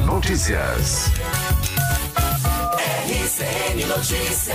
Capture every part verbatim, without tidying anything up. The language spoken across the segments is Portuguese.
Notícias. R C N Notícias.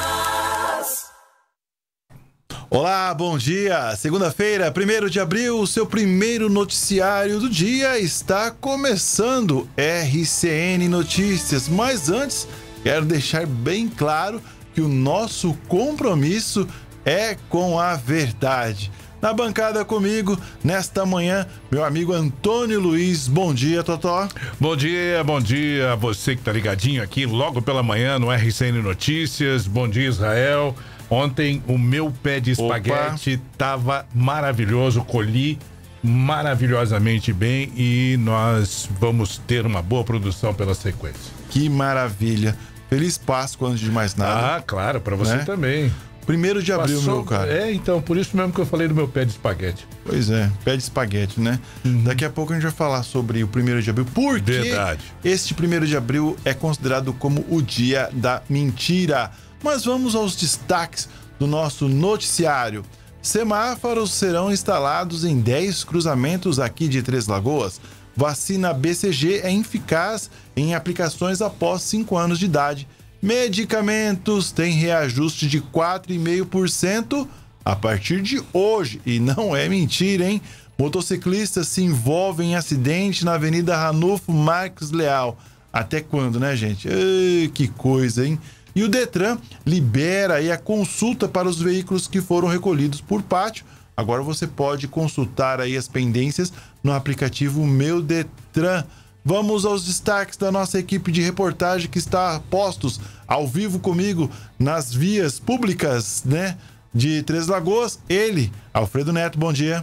Olá, bom dia. Segunda-feira, primeiro de abril, o seu primeiro noticiário do dia está começando. R C N Notícias. Mas antes, quero deixar bem claro que o nosso compromisso é com a verdade. Na bancada comigo, nesta manhã, meu amigo Antônio Luiz. Bom dia, Totó. Bom dia, bom dia a você que tá ligadinho aqui logo pela manhã no R C N Notícias. Bom dia, Israel. Ontem o meu pé de espaguete Opa. tava maravilhoso, colhi maravilhosamente bem e nós vamos ter uma boa produção pela sequência. Que maravilha. Feliz Páscoa antes de mais nada. Ah, claro, para você né? também. Primeiro de abril, Passou... meu cara. É, então, por isso mesmo que eu falei do meu pé de espaguete. Pois é, pé de espaguete, né? Uhum. Daqui a pouco a gente vai falar sobre o primeiro de abril. Por que Verdade. este primeiro de abril é considerado como o dia da mentira? Mas vamos aos destaques do nosso noticiário. Semáforos serão instalados em dez cruzamentos aqui de Três Lagoas. Vacina B C G é eficaz em aplicações após cinco anos de idade. Medicamentos têm reajuste de quatro vírgula cinco por cento a partir de hoje. E não é mentira, hein? Motociclistas se envolvem em acidente na Avenida Ranulfo Marques Leal. Até quando, né, gente? Ei, que coisa, hein? E o Detran libera aí a consulta para os veículos que foram recolhidos por pátio. Agora você pode consultar aí as pendências no aplicativo Meu Detran. Vamos aos destaques da nossa equipe de reportagem que está postos ao vivo comigo nas vias públicas, né, de Três Lagoas. Ele, Alfredo Neto, bom dia.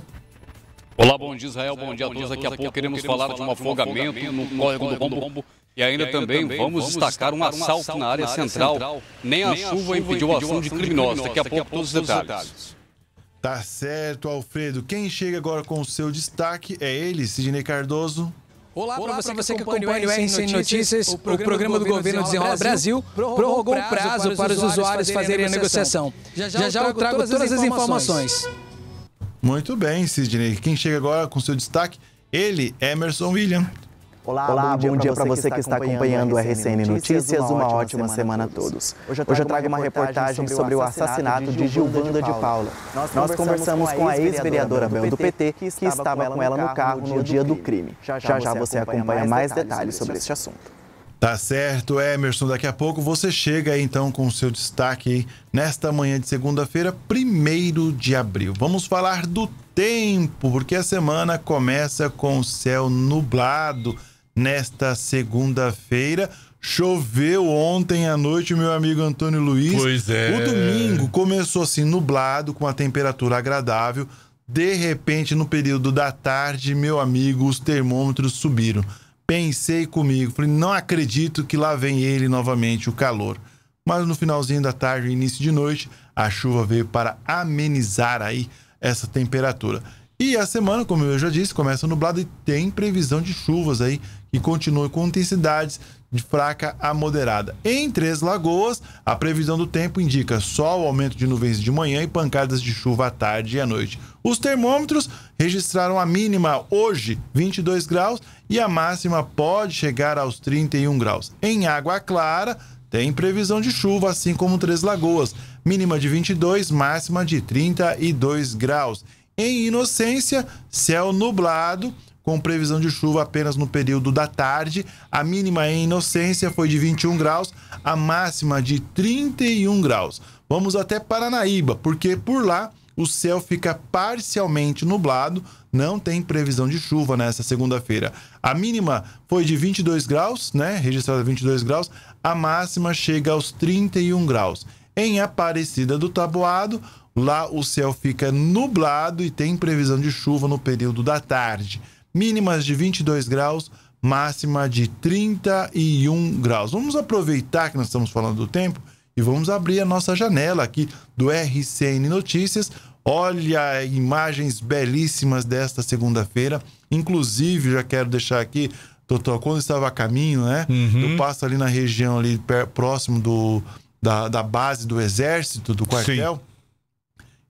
Olá, bom dia, Israel, bom dia a todos. Daqui a pouco queremos falar de um afogamento no córrego do Rombo. E ainda também vamos destacar um assalto na área central. Nem a chuva impediu a ação de criminosos. Daqui a pouco todos os detalhes. Tá certo, Alfredo. Quem chega agora com o seu destaque é ele, Sidney Cardoso. Olá, Olá para você, você que acompanha o R C N Notícias, o programa, o programa do, do Governo Desenrola Brasil, Brasil prorrogou o prazo para os usuários fazerem a negociação. Já já, já, já eu trago todas, todas as informações. informações. Muito bem, Sidney. Quem chega agora com o seu destaque, ele, Emerson William. Olá, Olá, bom dia para você que está acompanhando o R C N Notícias, uma ótima semana a todos. Hoje eu trago uma reportagem sobre o assassinato de Gilvanda de Paula. Nós conversamos com a ex-vereadora Bel do P T, que estava com ela no carro no dia do crime. Já já você acompanha mais detalhes sobre este assunto. Tá certo, Emerson. Daqui a pouco você chega aí então com o seu destaque aí nesta manhã de segunda-feira, primeiro de abril. Vamos falar do tempo, porque a semana começa com o céu nublado. Nesta segunda-feira, choveu ontem à noite, meu amigo Antônio Luiz. Pois é. O domingo começou assim, nublado, com a temperatura agradável. De repente, no período da tarde, meu amigo, os termômetros subiram. Pensei comigo, falei, não acredito que lá vem ele novamente, o calor. Mas no finalzinho da tarde, início de noite, a chuva veio para amenizar aí essa temperatura. E a semana, como eu já disse, começa nublado e tem previsão de chuvas aí que continuam com intensidades de fraca a moderada. Em Três Lagoas, a previsão do tempo indica sol, aumento de nuvens de manhã e pancadas de chuva à tarde e à noite. Os termômetros registraram a mínima hoje, vinte e dois graus, e a máxima pode chegar aos trinta e um graus. Em Água Clara, tem previsão de chuva, assim como Três Lagoas, mínima de vinte e dois, máxima de trinta e dois graus. Em Inocência, céu nublado, com previsão de chuva apenas no período da tarde. A mínima em Inocência foi de vinte e um graus, a máxima de trinta e um graus. Vamos até Paranaíba, porque por lá o céu fica parcialmente nublado, não tem previsão de chuva nessa segunda-feira. A mínima foi de vinte e dois graus, né? Registrada vinte e dois graus, a máxima chega aos trinta e um graus. Em Aparecida do Taboado, lá o céu fica nublado e tem previsão de chuva no período da tarde. Mínimas de vinte e dois graus, máxima de trinta e um graus. Vamos aproveitar que nós estamos falando do tempo e vamos abrir a nossa janela aqui do R C N Notícias. Olha, imagens belíssimas desta segunda-feira. Inclusive, já quero deixar aqui, Totó, quando estava a caminho, né? Uhum. Eu passo ali na região ali próximo do, da, da base do Exército, do quartel. Sim.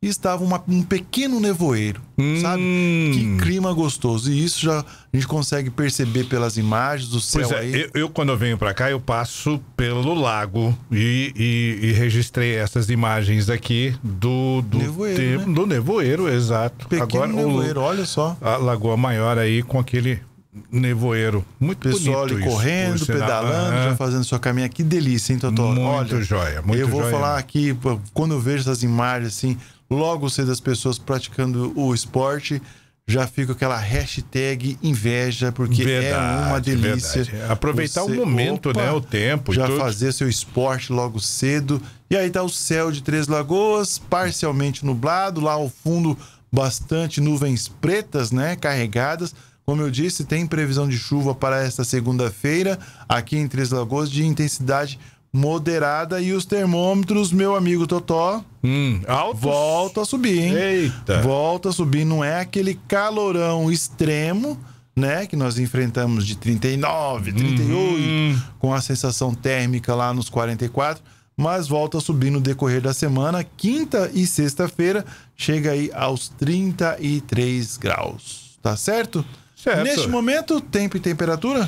e estava uma, um pequeno nevoeiro, hum. sabe? Que clima gostoso. E isso já a gente consegue perceber pelas imagens do céu. Pois é, aí. Eu, eu quando eu venho para cá, eu passo pelo lago e, e, e registrei essas imagens aqui do, do nevoeiro, tempo, né? do nevoeiro, exato. Pequeno Agora, nevoeiro, o, olha só. A Lagoa Maior aí com aquele nevoeiro. Muito pessoal bonito ali isso, correndo, pedalando, já fazendo sua caminhada. Que delícia, hein, Totó? Muito olha, joia, muito Eu vou joia. falar aqui, quando eu vejo essas imagens assim, logo cedo as pessoas praticando o esporte, já fica aquela hashtag inveja, porque verdade, é uma delícia. Verdade. Aproveitar você, o momento, opa, né? O tempo. Já e tudo. fazer seu esporte logo cedo. E aí tá o céu de Três Lagoas, parcialmente nublado, lá ao fundo bastante nuvens pretas, né? Carregadas. Como eu disse, tem previsão de chuva para esta segunda-feira aqui em Três Lagoas de intensidade moderada e os termômetros, meu amigo Totó, hum, altos? volta a subir, hein? Eita! Volta a subir, não é aquele calorão extremo, né? Que nós enfrentamos de trinta e nove, trinta e oito, hum. com a sensação térmica lá nos quarenta e quatro, mas volta a subir no decorrer da semana. Quinta e sexta-feira chega aí aos trinta e três graus, tá certo? Certo. Neste momento, tempo e temperatura?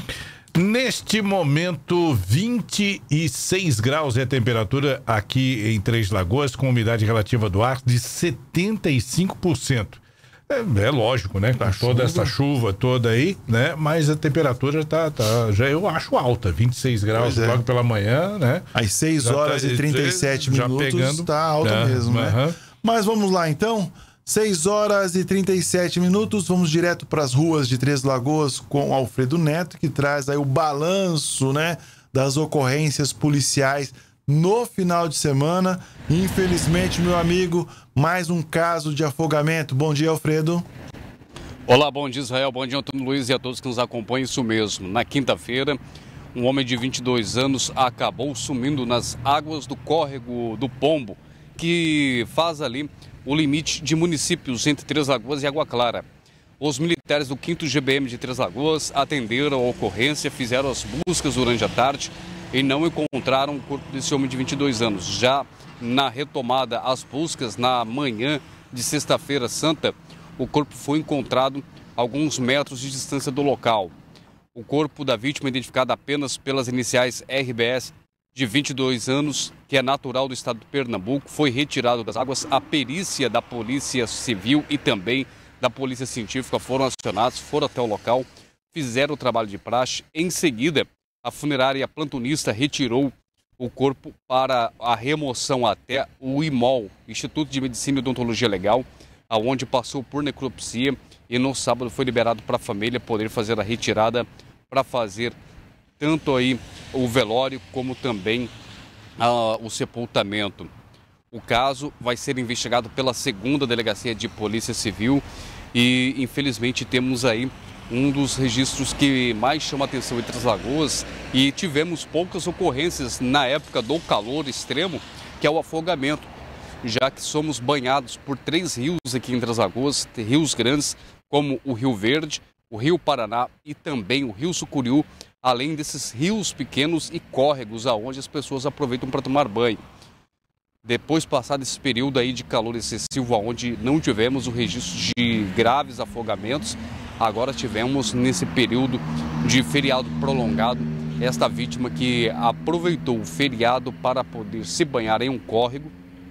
Neste momento, vinte e seis graus é a temperatura aqui em Três Lagoas, com umidade relativa do ar de setenta e cinco por cento. É, é lógico, né? Com toda chuva. essa chuva toda aí, né? Mas a temperatura tá, tá já eu acho alta, vinte e seis graus é. logo pela manhã, né? Às seis horas tá, e trinta e sete já minutos pegando, tá alta é, mesmo, né? Uh-huh. Mas vamos lá então. seis horas e trinta e sete minutos, vamos direto para as ruas de Três Lagoas com Alfredo Neto, que traz aí o balanço, né, das ocorrências policiais no final de semana. Infelizmente, meu amigo, mais um caso de afogamento. Bom dia, Alfredo. Olá, bom dia, Israel, bom dia, Antônio Luiz, e a todos que nos acompanham. Isso mesmo, na quinta-feira, um homem de vinte e dois anos acabou sumindo nas águas do córrego do Pombo, que faz ali o limite de municípios entre Três Lagoas e Água Clara. Os militares do quinto G B M de Três Lagoas atenderam a ocorrência, fizeram as buscas durante a tarde e não encontraram o corpo desse homem de vinte e dois anos. Já na retomada as buscas, na manhã de sexta-feira santa, o corpo foi encontrado a alguns metros de distância do local. O corpo da vítima, identificado apenas pelas iniciais R B S, de vinte e dois anos, que é natural do estado de Pernambuco, foi retirado das águas. A perícia da Polícia Civil e também da Polícia Científica foram acionados, foram até o local, fizeram o trabalho de praxe. Em seguida, a funerária plantonista retirou o corpo para a remoção até o I M O L, Instituto de Medicina e Odontologia Legal, aonde passou por necropsia e no sábado foi liberado para a família poder fazer a retirada para fazer tanto aí o velório como também ah, o sepultamento. O caso vai ser investigado pela segunda Delegacia de Polícia Civil e infelizmente temos aí um dos registros que mais chama a atenção em Três Lagoas, e tivemos poucas ocorrências na época do calor extremo, que é o afogamento, já que somos banhados por três rios aqui em Três Lagoas, rios grandes como o Rio Verde, o Rio Paraná e também o Rio Sucuriú, além desses rios pequenos e córregos aonde as pessoas aproveitam para tomar banho. Depois passado esse período aí de calor excessivo, onde não tivemos o registro de graves afogamentos, agora tivemos nesse período de feriado prolongado esta vítima que aproveitou o feriado para poder se banhar em um córrego,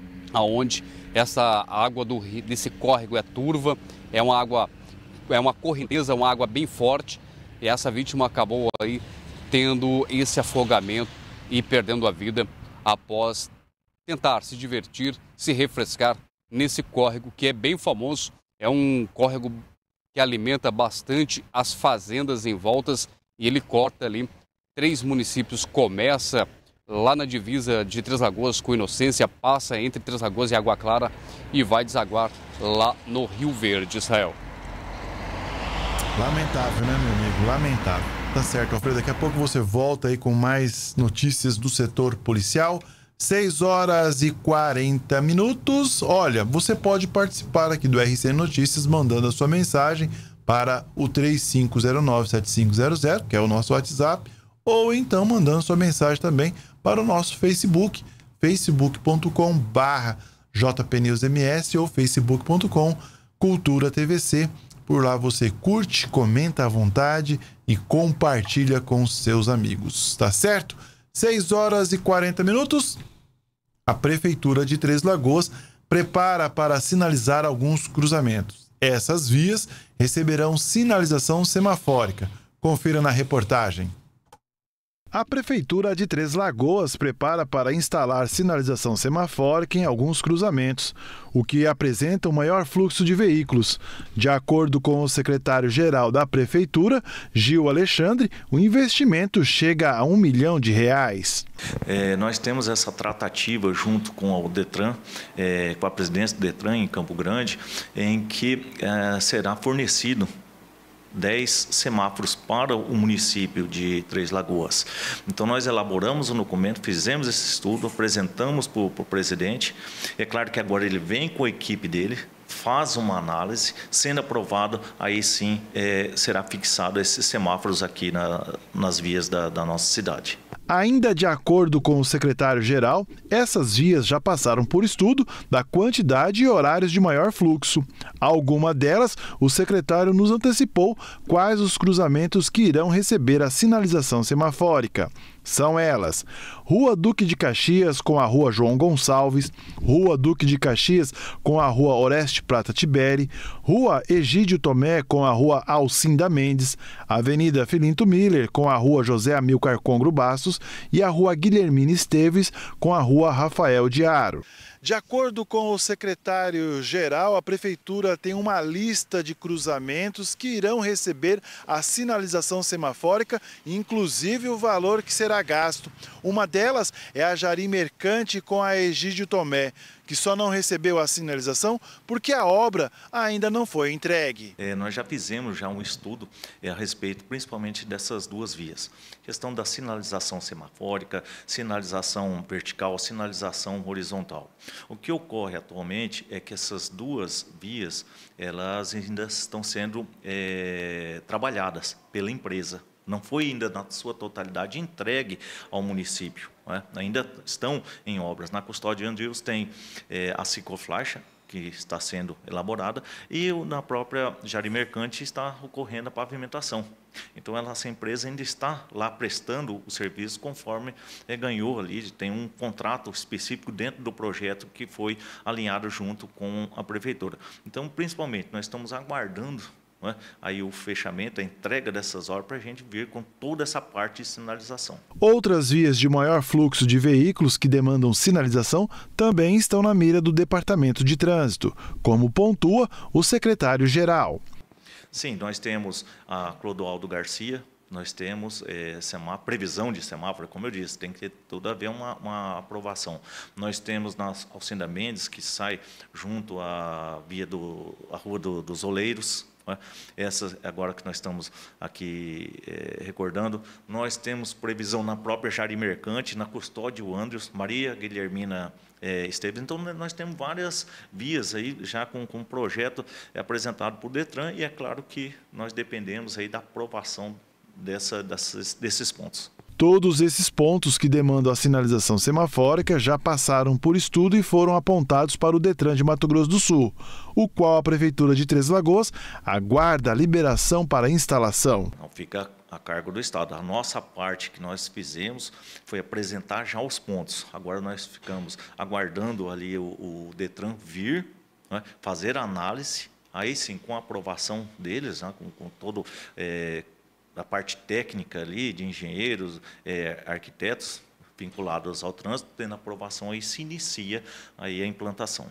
aonde essa água do, desse córrego é turva, é uma água, é uma correnteza, uma água bem forte. E essa vítima acabou aí tendo esse afogamento e perdendo a vida após tentar se divertir, se refrescar nesse córrego que é bem famoso. É um córrego que alimenta bastante as fazendas em voltas e ele corta ali três municípios. Começa lá na divisa de Três Lagoas com Inocência, passa entre Três Lagoas e Água Clara e vai desaguar lá no Rio Verde, Israel. Lamentável, né, meu amigo? Lamentável. Tá certo, Alfredo. Daqui a pouco você volta aí com mais notícias do setor policial. seis horas e quarenta minutos. Olha, você pode participar aqui do R C N Notícias mandando a sua mensagem para o três cinco zero nove, sete cinco zero zero, que é o nosso WhatsApp, ou então mandando sua mensagem também para o nosso Facebook, facebook ponto com barra J P News M S ou facebook ponto com Cultura T V C. Por lá você curte, comenta à vontade e compartilha com seus amigos, tá certo? seis horas e quarenta minutos. A Prefeitura de Três Lagoas prepara para sinalizar alguns cruzamentos. Essas vias receberão sinalização semafórica. Confira na reportagem. A Prefeitura de Três Lagoas prepara para instalar sinalização semafórica em alguns cruzamentos, o que apresenta um maior fluxo de veículos. De acordo com o secretário-geral da Prefeitura, Gil Alexandre, o investimento chega a um milhão de reais. É, nós temos essa tratativa junto com o Detran, é, com a presidência do Detran em Campo Grande, em que é, será fornecido dez semáforos para o município de Três Lagoas. Então, nós elaboramos um documento, fizemos esse estudo, apresentamos para o presidente. É claro que agora ele vem com a equipe dele, faz uma análise, sendo aprovado, aí sim é, será fixado esses semáforos aqui na, nas vias da, da nossa cidade. Ainda de acordo com o secretário-geral, essas vias já passaram por estudo da quantidade e horários de maior fluxo. Alguma delas, o secretário nos antecipou quais os cruzamentos que irão receber a sinalização semafórica. São elas: Rua Duque de Caxias com a Rua João Gonçalves, Rua Duque de Caxias com a Rua Oreste Prata Tiberi, Rua Egídio Tomé com a Rua Alcinda Mendes, Avenida Filinto Miller com a Rua José Amilcar Congro Bastos e a Rua Guilhermina Esteves com a Rua Rafael de Aro. De acordo com o secretário-geral, a Prefeitura tem uma lista de cruzamentos que irão receber a sinalização semafórica, inclusive o valor que será gasto. Uma delas é a Jari Mercante com a Egídio Tomé, que só não recebeu a sinalização porque a obra ainda não foi entregue. É, nós já fizemos já um estudo é, a respeito principalmente dessas duas vias. Questão da sinalização semafórica, sinalização vertical, sinalização horizontal. O que ocorre atualmente é que essas duas vias, elas ainda estão sendo é, trabalhadas pela empresa. Não foi ainda na sua totalidade entregue ao município, né? Ainda estão em obras. Na Custódia Andrius tem é, a ciclofaixa, que está sendo elaborada, e na própria Jari Mercante está ocorrendo a pavimentação. Então, essa empresa ainda está lá prestando o serviço conforme é, ganhou ali, tem um contrato específico dentro do projeto que foi alinhado junto com a Prefeitura. Então, principalmente, nós estamos aguardando Não é? aí o fechamento, a entrega dessas obras para a gente vir com toda essa parte de sinalização. Outras vias de maior fluxo de veículos que demandam sinalização também estão na mira do Departamento de Trânsito, como pontua o secretário-geral. Sim, nós temos a Clodoaldo Garcia, nós temos é, semáforo, previsão de semáforo, como eu disse, tem que ter tudo a ver uma, uma aprovação. Nós temos na Alcinda Mendes, que sai junto à via do, à Rua do, dos Oleiros. Essa, agora que nós estamos aqui é, recordando, nós temos previsão na própria Jari Mercante, na Custódio Andrius, Maria Guilhermina é, Esteves. Então, nós temos várias vias aí já com, com um projeto apresentado por Detran, e é claro que nós dependemos aí da aprovação dessa, dessas, desses pontos. Todos esses pontos que demandam a sinalização semafórica já passaram por estudo e foram apontados para o Detran de Mato Grosso do Sul, o qual a Prefeitura de Três Lagoas aguarda a liberação para a instalação. Não fica a cargo do Estado. A nossa parte que nós fizemos foi apresentar já os pontos. Agora nós ficamos aguardando ali o, o Detran vir, né, fazer a análise, aí sim, com a aprovação deles, né, com, com todo... É, da parte técnica ali, de engenheiros, é, arquitetos vinculados ao trânsito, tendo aprovação, aí se inicia aí a implantação.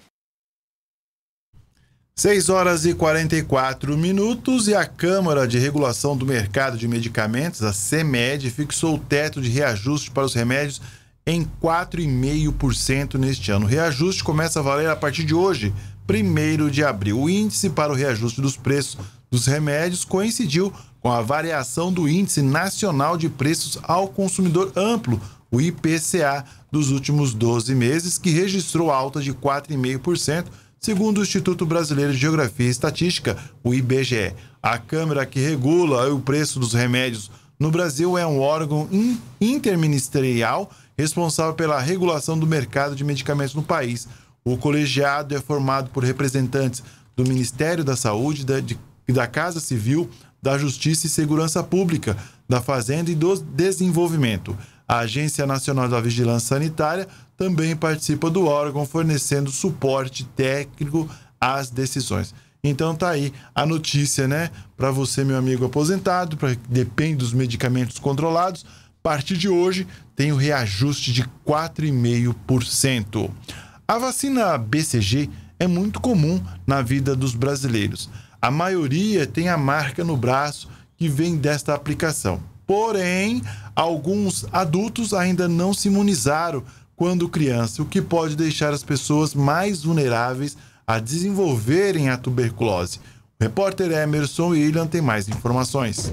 seis horas e quarenta e quatro minutos, e a Câmara de Regulação do Mercado de Medicamentos, a CEMED, fixou o teto de reajuste para os remédios em quatro vírgula cinco por cento neste ano. O reajuste começa a valer a partir de hoje, primeiro de abril. O índice para o reajuste dos preços dos remédios coincidiu com a variação do Índice Nacional de Preços ao Consumidor Amplo, o I P C A, dos últimos doze meses, que registrou alta de quatro vírgula cinco por cento, segundo o Instituto Brasileiro de Geografia e Estatística, o I B G E. A Câmara que regula o preço dos remédios no Brasil é um órgão interministerial responsável pela regulação do mercado de medicamentos no país. O colegiado é formado por representantes do Ministério da Saúde, da, de, da Casa Civil, da Justiça e Segurança Pública, da Fazenda e do Desenvolvimento. A Agência Nacional da Vigilância Sanitária também participa do órgão, fornecendo suporte técnico às decisões. Então tá aí a notícia, né? Para você, meu amigo aposentado, pra, depende dos medicamentos controlados, a partir de hoje tem o reajuste de quatro vírgula cinco por cento. A vacina B C G é muito comum na vida dos brasileiros. A maioria tem a marca no braço que vem desta aplicação. Porém, alguns adultos ainda não se imunizaram quando criança, o que pode deixar as pessoas mais vulneráveis a desenvolverem a tuberculose. O repórter Emerson William tem mais informações.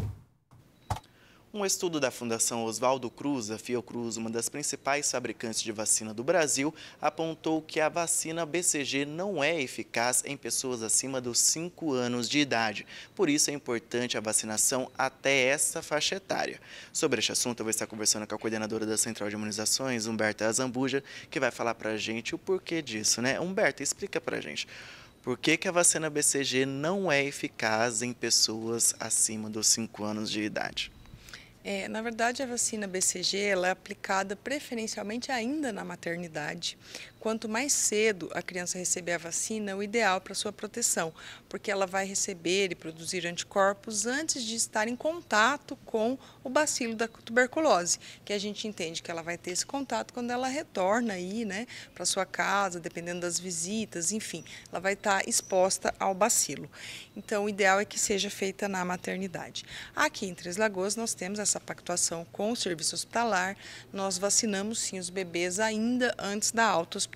Um estudo da Fundação Oswaldo Cruz, a Fiocruz, uma das principais fabricantes de vacina do Brasil, apontou que a vacina B C G não é eficaz em pessoas acima dos cinco anos de idade. Por isso é importante a vacinação até essa faixa etária. Sobre este assunto, eu vou estar conversando com a coordenadora da Central de Imunizações, Humberta Azambuja, que vai falar para a gente o porquê disso, né? Humberta, explica para a gente. Por que que a vacina B C G não é eficaz em pessoas acima dos cinco anos de idade? É, na verdade, a vacina B C G ela é aplicada preferencialmente ainda na maternidade. Quanto mais cedo a criança receber a vacina, o ideal para sua proteção, porque ela vai receber e produzir anticorpos antes de estar em contato com o bacilo da tuberculose, que a gente entende que ela vai ter esse contato quando ela retorna aí, né, para sua casa, dependendo das visitas, enfim, ela vai estar exposta ao bacilo. Então, o ideal é que seja feita na maternidade. Aqui em Três Lagoas, nós temos essa pactuação com o serviço hospitalar, nós vacinamos sim os bebês ainda antes da alta hospitalar.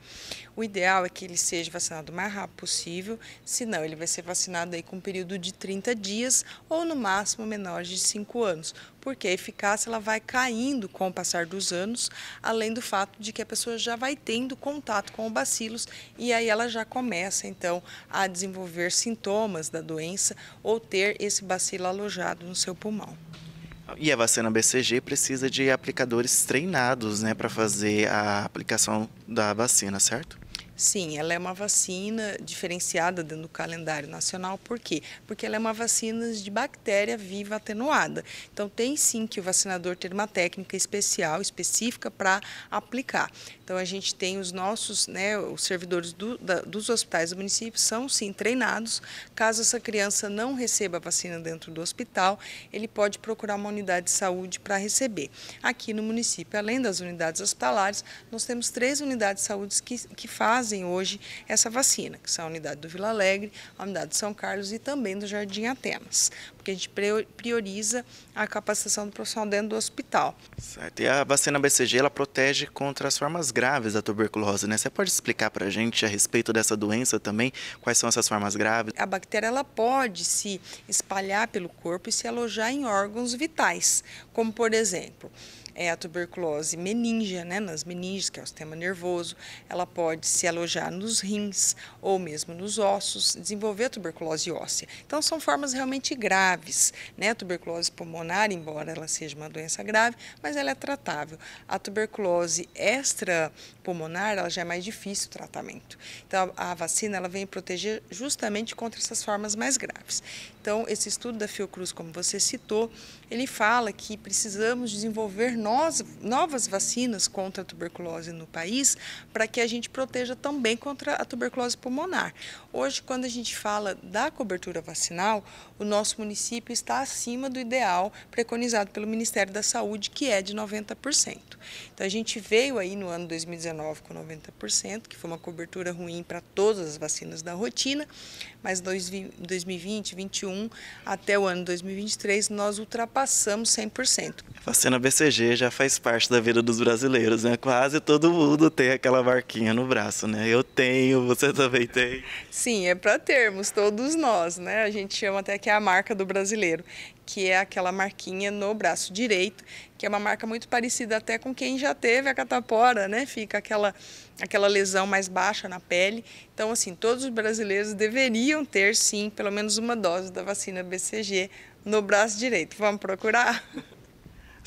O ideal é que ele seja vacinado o mais rápido possível, senão ele vai ser vacinado aí com um período de trinta dias ou no máximo menores de cinco anos, porque a eficácia ela vai caindo com o passar dos anos, além do fato de que a pessoa já vai tendo contato com o bacilos e aí ela já começa então a desenvolver sintomas da doença ou ter esse bacilo alojado no seu pulmão. E a vacina B C G precisa de aplicadores treinados, né, para fazer a aplicação da vacina, certo? Sim, ela é uma vacina diferenciada dentro do calendário nacional. Por quê? Porque ela é uma vacina de bactéria viva atenuada. Então, tem sim que o vacinador ter uma técnica especial, específica para aplicar. Então, a gente tem os nossos, né, os servidores do, da, dos hospitais do município são sim treinados. Caso essa criança não receba a vacina dentro do hospital, ele pode procurar uma unidade de saúde para receber. Aqui no município, além das unidades hospitalares, nós temos três unidades de saúde que, que fazem hoje essa vacina, que são a unidade do Vila Alegre, a unidade de São Carlos e também do Jardim Atenas, porque a gente prioriza a capacitação do profissional dentro do hospital. Certo. E a vacina B C G, ela protege contra as formas graves da tuberculose, né? Você pode explicar para a gente a respeito dessa doença também? Quais são essas formas graves? A bactéria, ela pode se espalhar pelo corpo e se alojar em órgãos vitais, como por exemplo, é a tuberculose meníngea, né, nas meninges, que é o sistema nervoso, ela pode se alojar nos rins ou mesmo nos ossos, desenvolver a tuberculose óssea. Então, são formas realmente graves, né? A tuberculose pulmonar, embora ela seja uma doença grave, mas ela é tratável. A tuberculose extrapulmonar, ela já é mais difícil o tratamento. Então, a vacina, ela vem proteger justamente contra essas formas mais graves. Então, esse estudo da Fiocruz, como você citou, ele fala que precisamos desenvolver nós, novas vacinas contra a tuberculose no país para que a gente proteja também contra a tuberculose pulmonar. Hoje, quando a gente fala da cobertura vacinal, o nosso município está acima do ideal preconizado pelo Ministério da Saúde, que é de noventa por cento. Então, a gente veio aí no ano dois mil e dezenove com noventa por cento, que foi uma cobertura ruim para todas as vacinas da rotina, mas em dois mil e vinte, vinte e um, até o ano dois mil e vinte e três, nós ultrapassamos cem por cento. A vacina B C G já faz parte da vida dos brasileiros, né? Quase todo mundo tem aquela marquinha no braço, né? Eu tenho, você também tem. Sim, é para termos, todos nós, né? A gente chama até que é a marca do brasileiro, que é aquela marquinha no braço direito, que é uma marca muito parecida até com quem já teve a catapora, né? Fica aquela, aquela lesão mais baixa na pele. Então, assim, todos os brasileiros deveriam ter, sim, pelo menos uma dose da vacina B C G no braço direito. Vamos procurar?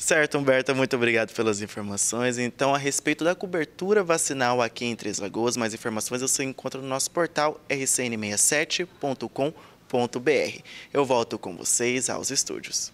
Certo, Humberto, muito obrigado pelas informações. Então, a respeito da cobertura vacinal aqui em Três Lagoas, mais informações você encontra no nosso portal r c n sessenta e sete ponto com ponto b r. Eu volto com vocês aos estúdios.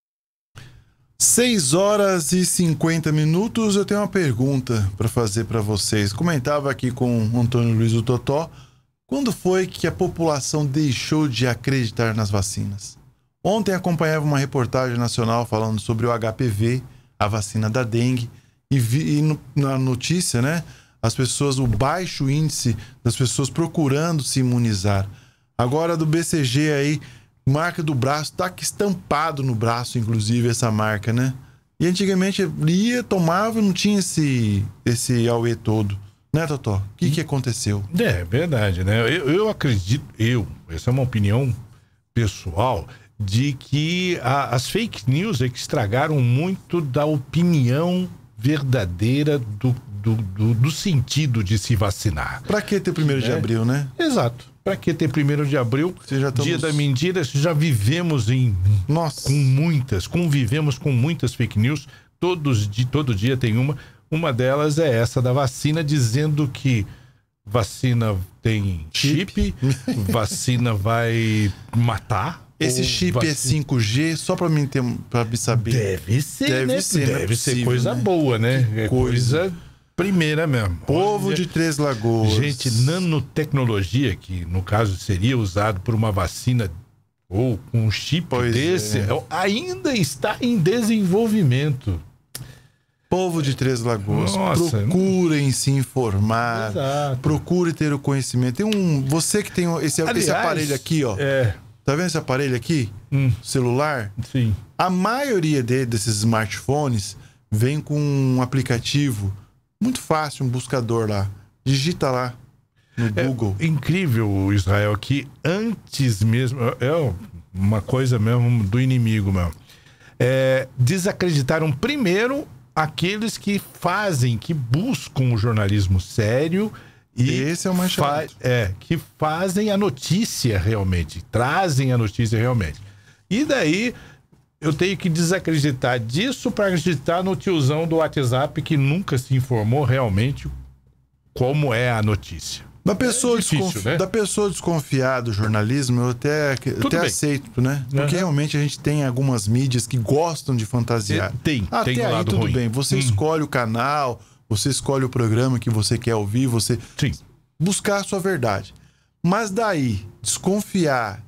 seis horas e cinquenta minutos, eu tenho uma pergunta para fazer para vocês. Comentava aqui com o Antônio Luiz do Totó, quando foi que a população deixou de acreditar nas vacinas? Ontem acompanhava uma reportagem nacional falando sobre o H P V, a vacina da dengue, e, vi, e no, na notícia, né, as pessoas, o baixo índice das pessoas procurando se imunizar. Agora do B C G aí, marca do braço, tá aqui estampado no braço, inclusive, essa marca, né? E antigamente ia, tomava e não tinha esse, esse auê todo. Né, Totó? O que, que aconteceu? É, verdade, né? Eu, eu acredito, eu, essa é uma opinião pessoal, de que a, as fake news é que estragaram muito da opinião verdadeira do, do, do, do sentido de se vacinar. Pra que ter primeiro é. de abril, né? Exato. Pra que ter primeiro de abril? Já estamos... Dia da mentira, já vivemos em... Nossa. Com muitas, convivemos com muitas fake news. Todos, de, todo dia tem uma. Uma delas é essa da vacina, dizendo que vacina tem chip, chip vacina vai matar. Esse chip vacina... é cinco G, só pra mim, ter, pra me saber. Deve ser, Deve né? ser, Deve é possível, ser coisa né? boa, né? Que é coisa... coisa primeira mesmo. Povo Olha... de Três Lagoas. Gente, nanotecnologia, que no caso seria usado por uma vacina ou um chip pois desse, é. ainda está em desenvolvimento. Povo de Três Lagoas, Nossa, procurem não... se informar, Exato. procure ter o conhecimento. Tem um, você que tem esse, Aliás, esse aparelho aqui, ó. É. Tá vendo esse aparelho aqui? Hum. Celular? Sim. A maioria de, desses smartphones vem com um aplicativo muito fácil, um buscador lá. Digita lá no é Google. Incrível, Israel, que antes mesmo, é uma coisa mesmo do inimigo mesmo. É, desacreditaram primeiro aqueles que fazem, que buscam o jornalismo sério e esse é o mais chato. É, que fazem a notícia realmente, trazem a notícia realmente. E daí eu tenho que desacreditar disso para acreditar no tiozão do WhatsApp que nunca se informou realmente como é a notícia. Da pessoa, é difícil, desconfi... né? da pessoa desconfiar do jornalismo, eu até, até aceito, né? Porque uhum. realmente a gente tem algumas mídias que gostam de fantasiar. Tem, até tem aí lado tudo ruim. bem. Você hum. escolhe o canal, você escolhe o programa que você quer ouvir, você Sim. buscar a sua verdade. Mas daí, desconfiar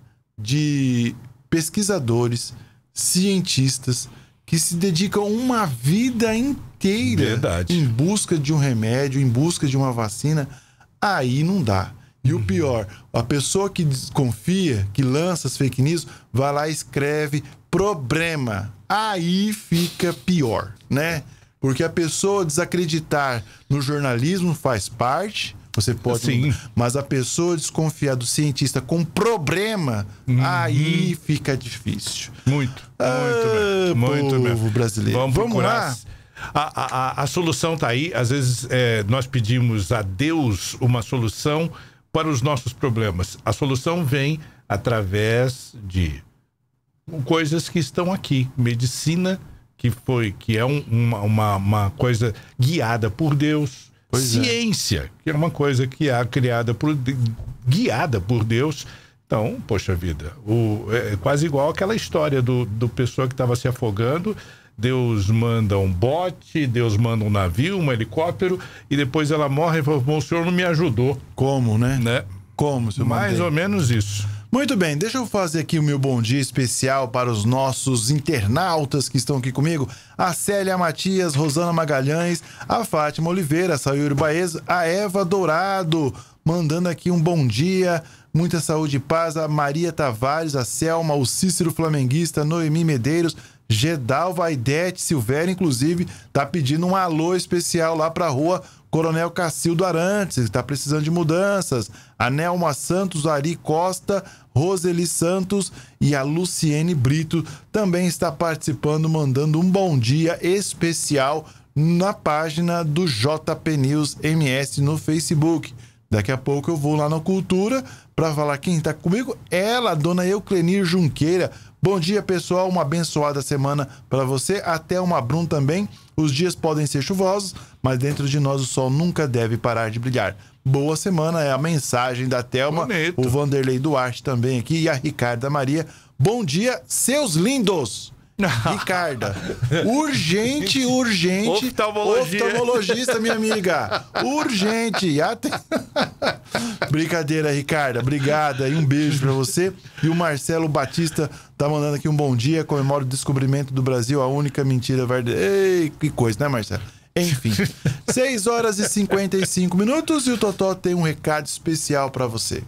de pesquisadores, cientistas que se dedicam uma vida inteira Verdade. em busca de um remédio, em busca de uma vacina, aí não dá. E uhum. o pior, a pessoa que desconfia, que lança as fake news, vai lá e escreve problema. Aí fica pior, né? Porque a pessoa desacreditar no jornalismo faz parte, você pode... Sim. Mas a pessoa desconfiar do cientista com problema, uhum. aí fica difícil. Muito, ah, muito, muito povo mesmo. brasileiro. Vamos, Vamos lá? A, a, a solução tá aí. Às vezes é, nós pedimos a Deus uma solução para os nossos problemas. A solução vem através de coisas que estão aqui. Medicina, que foi, que é um, uma, uma, uma coisa guiada por Deus. Pois Ciência, é. que é uma coisa que é criada por, guiada por Deus. Então, poxa vida, o, é quase igual aquela história do, do pessoa que estava se afogando. Deus manda um bote, Deus manda um navio, um helicóptero, e depois ela morre e fala, bom, o senhor não me ajudou. Como, né? né? Como, senhor? Mais ou menos isso. Muito bem, deixa eu fazer aqui o meu bom dia especial para os nossos internautas que estão aqui comigo. A Célia Matias, Rosana Magalhães, a Fátima Oliveira, a Sayuri Baez, a Eva Dourado, mandando aqui um bom dia, muita saúde e paz, a Maria Tavares, a Selma, o Cícero Flamenguista, Noemi Medeiros, Gedalva Aidete Silvério, inclusive, tá pedindo um alô especial lá pra rua Coronel Cacildo Arantes, está precisando de mudanças. A Nelma Santos, Ari Costa, Roseli Santos e a Luciene Brito também está participando, mandando um bom dia especial na página do J P News M S no Facebook. Daqui a pouco eu vou lá na Cultura para falar quem está comigo. Ela, a dona Euclenir Junqueira. Bom dia, pessoal. Uma abençoada semana para você. Até uma Brum também. Os dias podem ser chuvosos, mas dentro de nós o sol nunca deve parar de brilhar. Boa semana é a mensagem da Thelma. Bonito. O Vanderlei Duarte também aqui e a Ricarda Maria. Bom dia, seus lindos. Ricarda, urgente, urgente. Oftalmologia. Oftalmologista, minha amiga. Urgente. Até... Brincadeira, Ricarda. Obrigada e um beijo pra você. E o Marcelo Batista tá mandando aqui um bom dia. Comemora o descobrimento do Brasil, a única mentira verdadeira. Ei, que coisa, né, Marcelo? Enfim, seis horas e cinquenta e cinco minutos e o Totó tem um recado especial pra você.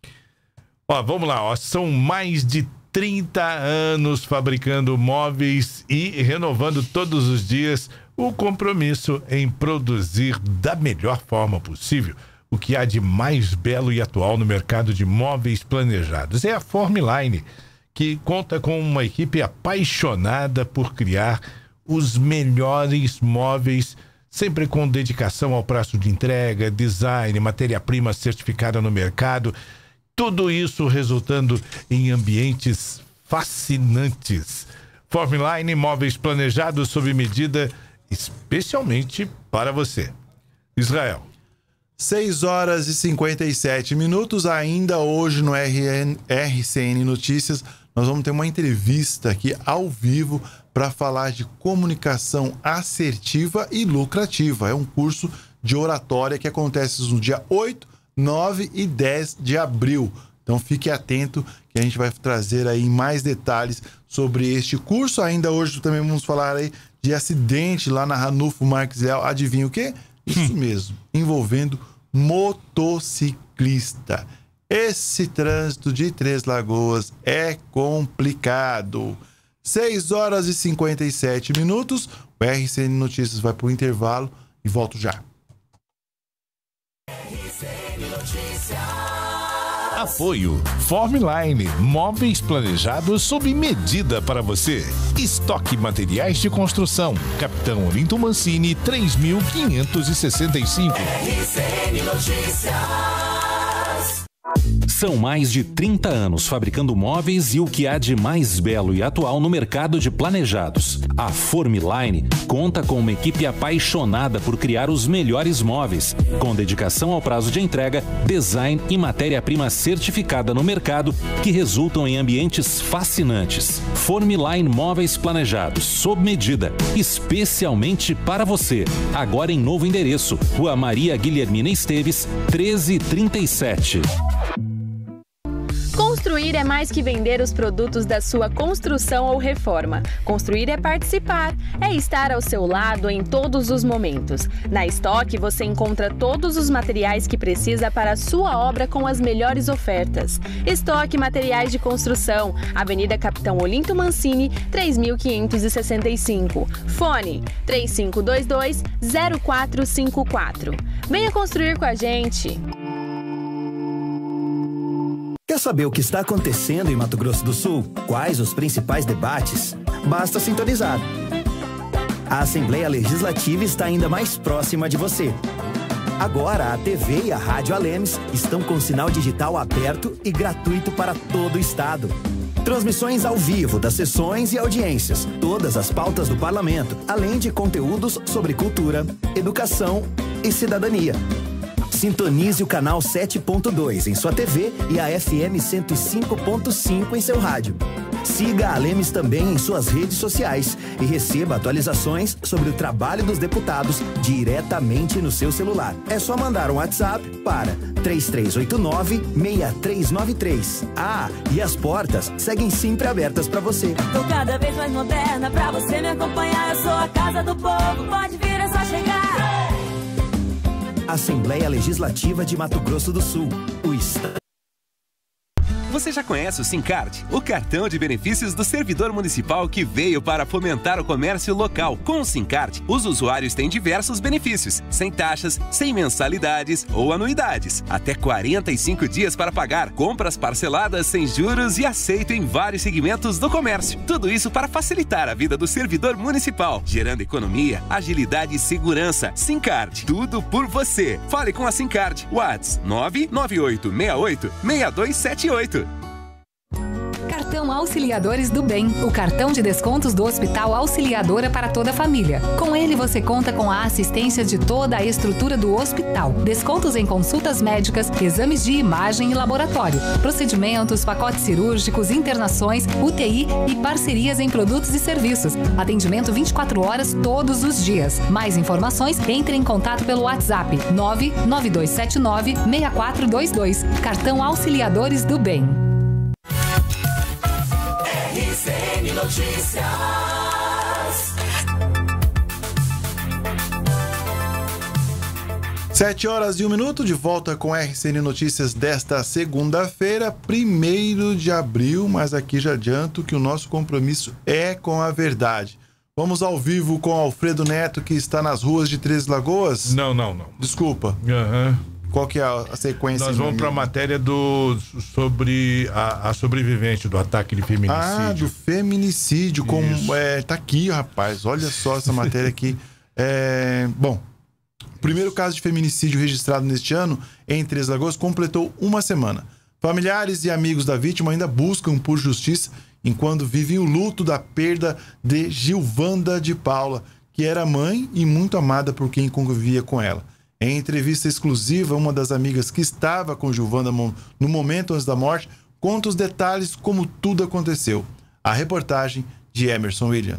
Ó, vamos lá, ó. São mais de trinta anos fabricando móveis e renovando todos os dias o compromisso em produzir da melhor forma possível o que há de mais belo e atual no mercado de móveis planejados. É a Formline, que conta com uma equipe apaixonada por criar os melhores móveis, sempre com dedicação ao prazo de entrega, design, matéria-prima certificada no mercado. Tudo isso resultando em ambientes fascinantes. Formline, móveis planejados sob medida, especialmente para você. Israel. seis horas e cinquenta e sete minutos, ainda hoje no R N, R C N Notícias, nós vamos ter uma entrevista aqui ao vivo para falar de comunicação assertiva e lucrativa. É um curso de oratória que acontece no dia oito, nove e dez de abril. Então fique atento que a gente vai trazer aí mais detalhes sobre este curso. Ainda hoje também vamos falar aí de acidente lá na Ranulfo Marques Leal. Adivinha o quê? Isso mesmo, envolvendo motociclista. Esse trânsito de Três Lagoas é complicado. seis horas e cinquenta e sete minutos. O R C N Notícias vai para o intervalo e volto já. Apoio Formline, móveis planejados sob medida para você. Estoque materiais de construção. Capitão Olinto Mancini, três mil quinhentos e sessenta e cinco. R C N Notícias. São mais de trinta anos fabricando móveis e o que há de mais belo e atual no mercado de planejados. A Formline conta com uma equipe apaixonada por criar os melhores móveis, com dedicação ao prazo de entrega, design e matéria-prima certificada no mercado, que resultam em ambientes fascinantes. Formline Móveis Planejados, sob medida, especialmente para você. Agora em novo endereço, Rua Maria Guilhermina Esteves, treze trinta e sete. Construir é mais que vender os produtos da sua construção ou reforma. Construir é participar, é estar ao seu lado em todos os momentos. Na Estoque você encontra todos os materiais que precisa para a sua obra com as melhores ofertas. Estoque Materiais de Construção, Avenida Capitão Olinto Mancini, três mil quinhentos e sessenta e cinco. Fone três cinco dois dois, zero quatro cinco quatro. Venha construir com a gente! Quer saber o que está acontecendo em Mato Grosso do Sul? Quais os principais debates? Basta sintonizar. A Assembleia Legislativa está ainda mais próxima de você. Agora, a T V e a Rádio Alemes estão com sinal digital aberto e gratuito para todo o estado. Transmissões ao vivo das sessões e audiências, todas as pautas do parlamento, além de conteúdos sobre cultura, educação e cidadania. Sintonize o canal sete ponto dois em sua T V e a F M cento e cinco ponto cinco em seu rádio. Siga a Alemes também em suas redes sociais e receba atualizações sobre o trabalho dos deputados diretamente no seu celular. É só mandar um WhatsApp para três três oito nove, seis três nove três. Ah, e as portas seguem sempre abertas para você. Tô cada vez mais moderna pra você me acompanhar. Eu sou a casa do povo, pode vir, é só chegar. Assembleia Legislativa de Mato Grosso do Sul. O Estado. Você já conhece o SimCard, o cartão de benefícios do servidor municipal que veio para fomentar o comércio local. Com o SimCard, os usuários têm diversos benefícios, sem taxas, sem mensalidades ou anuidades. Até quarenta e cinco dias para pagar, compras parceladas sem juros e aceito em vários segmentos do comércio. Tudo isso para facilitar a vida do servidor municipal, gerando economia, agilidade e segurança. SimCard, tudo por você. Fale com a SimCard. WhatsApp nove nove oito seis oito, seis dois sete oito. Cartão Auxiliadores do Bem, o cartão de descontos do Hospital Auxiliadora para toda a família. Com ele você conta com a assistência de toda a estrutura do hospital. Descontos em consultas médicas, exames de imagem e laboratório, procedimentos, pacotes cirúrgicos, internações, U T I e parcerias em produtos e serviços. Atendimento vinte e quatro horas todos os dias. Mais informações, entre em contato pelo WhatsApp nove nove dois sete nove seis quatro dois dois. Cartão Auxiliadores do Bem. R C N Notícias. Sete horas e um minuto, de volta com R C N Notícias desta segunda-feira, primeiro de abril, mas aqui já adianto que o nosso compromisso é com a verdade. Vamos ao vivo com Alfredo Neto, que está nas ruas de Três Lagoas? Não, não, não. Desculpa. Uhum. Qual que é a sequência? Nós vamos para a matéria do, sobre a, a sobrevivente do ataque de feminicídio. Ah, do feminicídio. Como, é, tá aqui, rapaz. Olha só essa matéria aqui. É, bom, o primeiro caso de feminicídio registrado neste ano em Três Lagoas completou uma semana. Familiares e amigos da vítima ainda buscam por justiça enquanto vivem o luto da perda de Gilvanda de Paula, que era mãe e muito amada por quem convivia com ela. Em entrevista exclusiva, uma das amigas que estava com Gilvanda no momento antes da morte conta os detalhes como tudo aconteceu. A reportagem de Emerson William.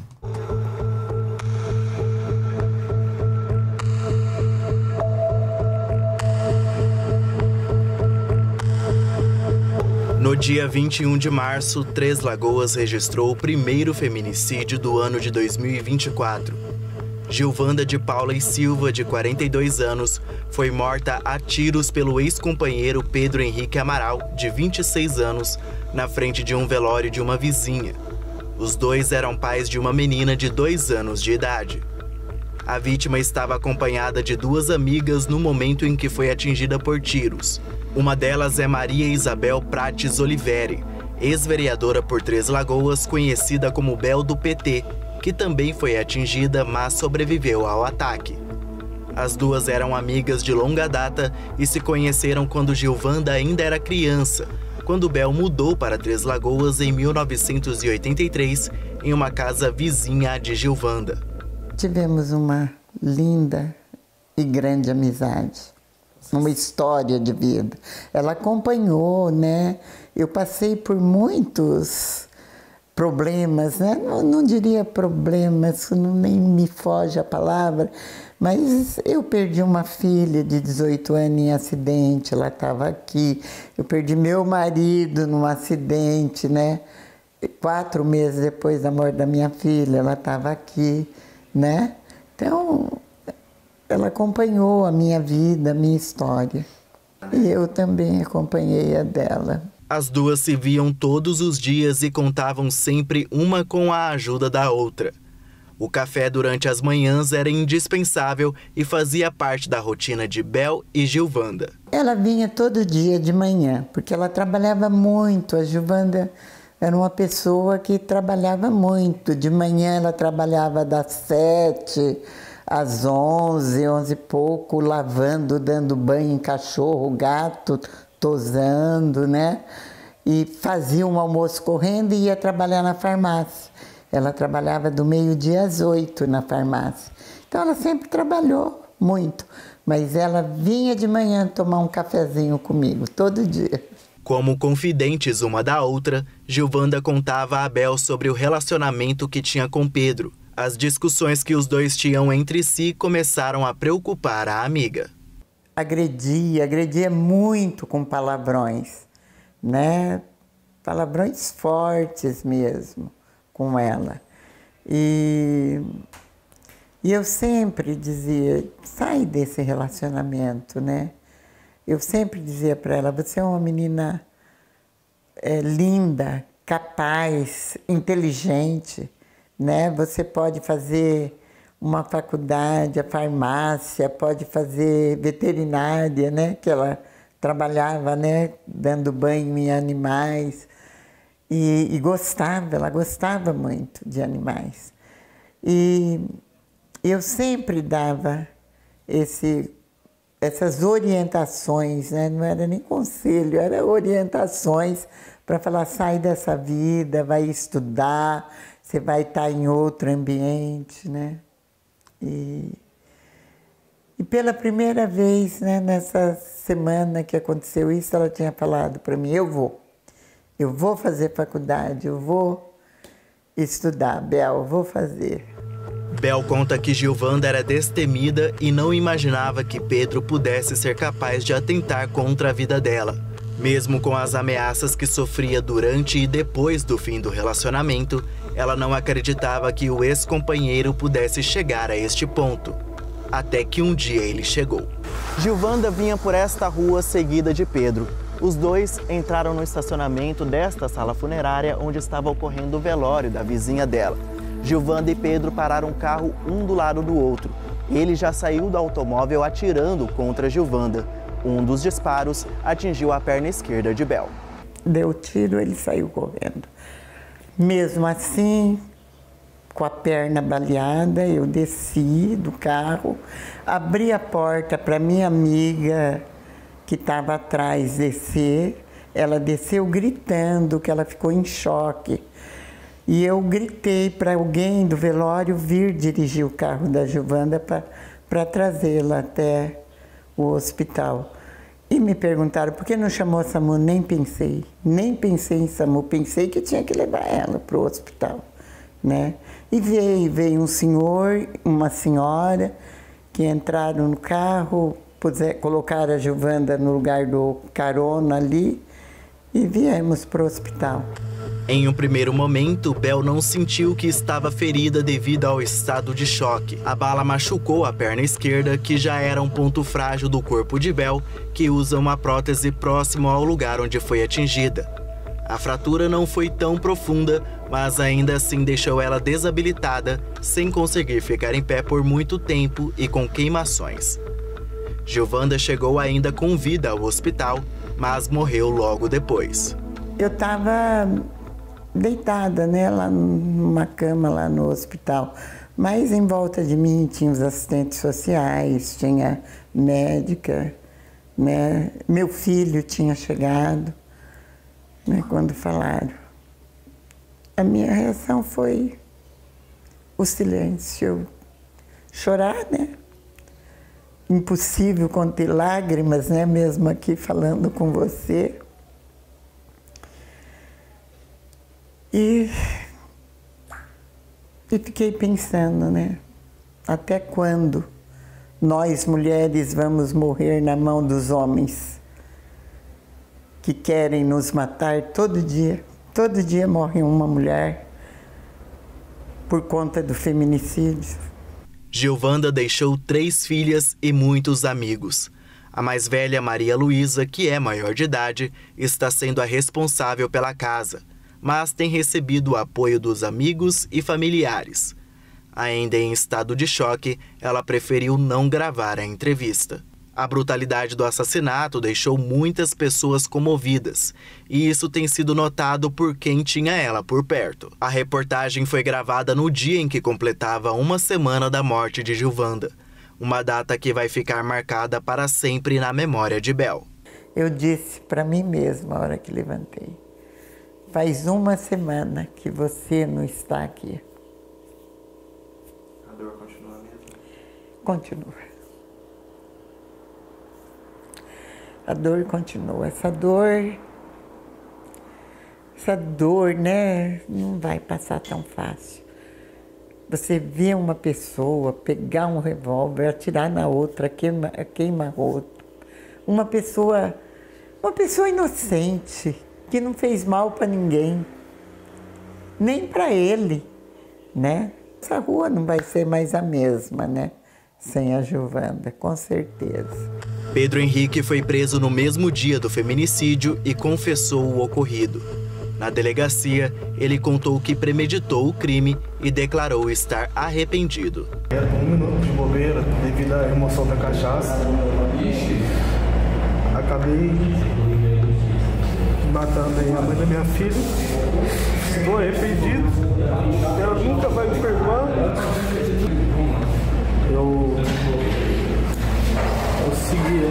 No dia vinte e um de março, Três Lagoas registrou o primeiro feminicídio do ano de dois mil e vinte e quatro. Gilvanda de Paula e Silva, de quarenta e dois anos, foi morta a tiros pelo ex-companheiro Pedro Henrique Amaral, de vinte e seis anos, na frente de um velório de uma vizinha. Os dois eram pais de uma menina de dois anos de idade. A vítima estava acompanhada de duas amigas no momento em que foi atingida por tiros. Uma delas é Maria Isabel Prates Oliveri, ex-vereadora por Três Lagoas, conhecida como Bel do P T, que também foi atingida, mas sobreviveu ao ataque. As duas eram amigas de longa data e se conheceram quando Gilvanda ainda era criança, quando Bel mudou para Três Lagoas em mil novecentos e oitenta e três, em uma casa vizinha de Gilvanda. Tivemos uma linda e grande amizade, uma história de vida. Ela acompanhou, né? Eu passei por muitos problemas, né? Não, não diria problemas, não, nem me foge a palavra, mas eu perdi uma filha de dezoito anos em acidente, ela estava aqui. Eu perdi meu marido num acidente, né? Quatro meses depois da morte da minha filha, ela estava aqui, né? Então, ela acompanhou a minha vida, a minha história. E eu também acompanhei a dela. As duas se viam todos os dias e contavam sempre uma com a ajuda da outra. O café durante as manhãs era indispensável e fazia parte da rotina de Bel e Gilvanda. Ela vinha todo dia de manhã, porque ela trabalhava muito. A Gilvanda era uma pessoa que trabalhava muito. De manhã ela trabalhava das sete às onze, onze e pouco, lavando, dando banho em cachorro, gato, tosando, né? E fazia um almoço correndo e ia trabalhar na farmácia. Ela trabalhava do meio-dia às oito na farmácia. Então ela sempre trabalhou muito, mas ela vinha de manhã tomar um cafezinho comigo, todo dia. Como confidentes uma da outra, Gilvanda contava a Bel sobre o relacionamento que tinha com Pedro. As discussões que os dois tinham entre si começaram a preocupar a amiga. Agredia, agredia muito com palavrões, né? Palavrões fortes mesmo com ela. E, e eu sempre dizia, sai desse relacionamento, né? Eu sempre dizia para ela, você é uma menina é, linda, capaz, inteligente, né? Você pode fazer uma faculdade, a farmácia, pode fazer veterinária, né? Que ela trabalhava, né? Dando banho em animais e, e gostava, ela gostava muito de animais. E eu sempre dava esse essas orientações, né? Não era nem conselho, era orientações para falar, sai dessa vida, vai estudar, você vai estar em outro ambiente, né? E, e pela primeira vez, né, nessa semana que aconteceu isso, ela tinha falado para mim, eu vou, eu vou fazer faculdade, eu vou estudar, Bel, eu vou fazer. Bel conta que Gilvanda era destemida e não imaginava que Pedro pudesse ser capaz de atentar contra a vida dela. Mesmo com as ameaças que sofria durante e depois do fim do relacionamento, ela não acreditava que o ex-companheiro pudesse chegar a este ponto. Até que um dia ele chegou. Gilvanda vinha por esta rua seguida de Pedro. Os dois entraram no estacionamento desta sala funerária onde estava ocorrendo o velório da vizinha dela. Gilvanda e Pedro pararam o carro um do lado do outro. Ele já saiu do automóvel atirando contra Gilvanda. Um dos disparos atingiu a perna esquerda de Bel. Deu tiro, ele saiu correndo. Mesmo assim, com a perna baleada, eu desci do carro, abri a porta para minha amiga que estava atrás descer. Ela desceu gritando que ela ficou em choque. E eu gritei para alguém do velório vir dirigir o carro da Gilvanda para trazê-la até o hospital. E me perguntaram, por que não chamou a SAMU? Nem pensei, nem pensei em SAMU, pensei que tinha que levar ela para o hospital, né? E veio, veio um senhor, uma senhora, que entraram no carro, puser, colocaram a Gilvanda no lugar do carona ali e viemos para o hospital. Em um primeiro momento, Bel não sentiu que estava ferida devido ao estado de choque. A bala machucou a perna esquerda, que já era um ponto frágil do corpo de Bel, que usa uma prótese próximo ao lugar onde foi atingida. A fratura não foi tão profunda, mas ainda assim deixou ela desabilitada, sem conseguir ficar em pé por muito tempo e com queimações. Gilvanda chegou ainda com vida ao hospital, mas morreu logo depois. Eu estava deitada, né, lá numa cama lá no hospital, mas em volta de mim tinha os assistentes sociais, tinha médica, né, meu filho tinha chegado, né, quando falaram. A minha reação foi o silêncio, chorar, né, impossível conter lágrimas, né, mesmo aqui falando com você. E, e fiquei pensando, né? Até quando nós, mulheres, vamos morrer na mão dos homens que querem nos matar todo dia? Todo dia morre uma mulher por conta do feminicídio. Gilvanda deixou três filhas e muitos amigos. A mais velha, Maria Luísa, que é maior de idade, está sendo a responsável pela casa, mas tem recebido o apoio dos amigos e familiares. Ainda em estado de choque, ela preferiu não gravar a entrevista. A brutalidade do assassinato deixou muitas pessoas comovidas, e isso tem sido notado por quem tinha ela por perto. A reportagem foi gravada no dia em que completava uma semana da morte de Gilvanda, uma data que vai ficar marcada para sempre na memória de Bel. Eu disse para mim mesma, a hora que levantei, faz uma semana que você não está aqui. A dor continua mesmo? Continua. A dor continua. Essa dor, essa dor, né, não vai passar tão fácil. Você vê uma pessoa pegar um revólver, atirar na outra, queima, queima outro. Uma pessoa, uma pessoa inocente, que não fez mal para ninguém, nem para ele, né? Essa rua não vai ser mais a mesma, né? Sem a Gilvanda, com certeza. Pedro Henrique foi preso no mesmo dia do feminicídio e confessou o ocorrido. Na delegacia, ele contou que premeditou o crime e declarou estar arrependido. Era um minuto de bobeira devido à emoção da cachaça. Acabei matando a mãe da minha filha. Estou arrependido. Ela nunca vai me perdoar. Eu, eu segui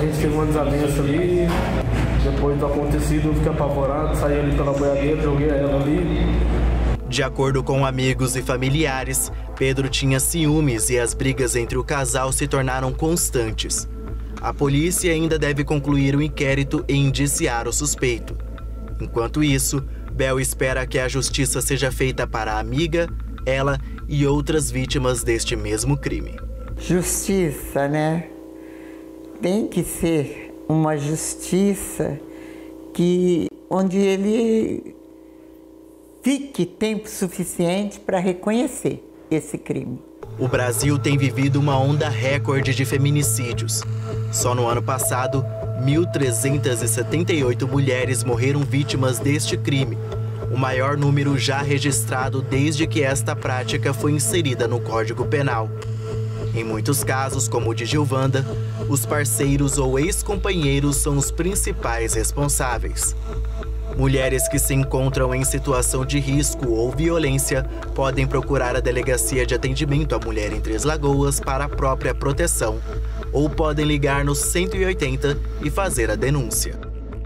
gente teve uma desavença ali. Depois do acontecido, eu fiquei apavorado, saí ali pela boiadeira, joguei ela ali. De acordo com amigos e familiares, Pedro tinha ciúmes e as brigas entre o casal se tornaram constantes. A polícia ainda deve concluir o inquérito e indiciar o suspeito. Enquanto isso, Bel espera que a justiça seja feita para a amiga, ela e outras vítimas deste mesmo crime. Justiça, né? Tem que ser uma justiça que, onde ele fique tempo suficiente para reconhecer esse crime. O Brasil tem vivido uma onda recorde de feminicídios. Só no ano passado, mil trezentas e setenta e oito mulheres morreram vítimas deste crime, o maior número já registrado desde que esta prática foi inserida no Código Penal. Em muitos casos, como o de Gilvanda, os parceiros ou ex-companheiros são os principais responsáveis. Mulheres que se encontram em situação de risco ou violência podem procurar a Delegacia de Atendimento à Mulher em Três Lagoas para a própria proteção, ou podem ligar no cento e oitenta e fazer a denúncia.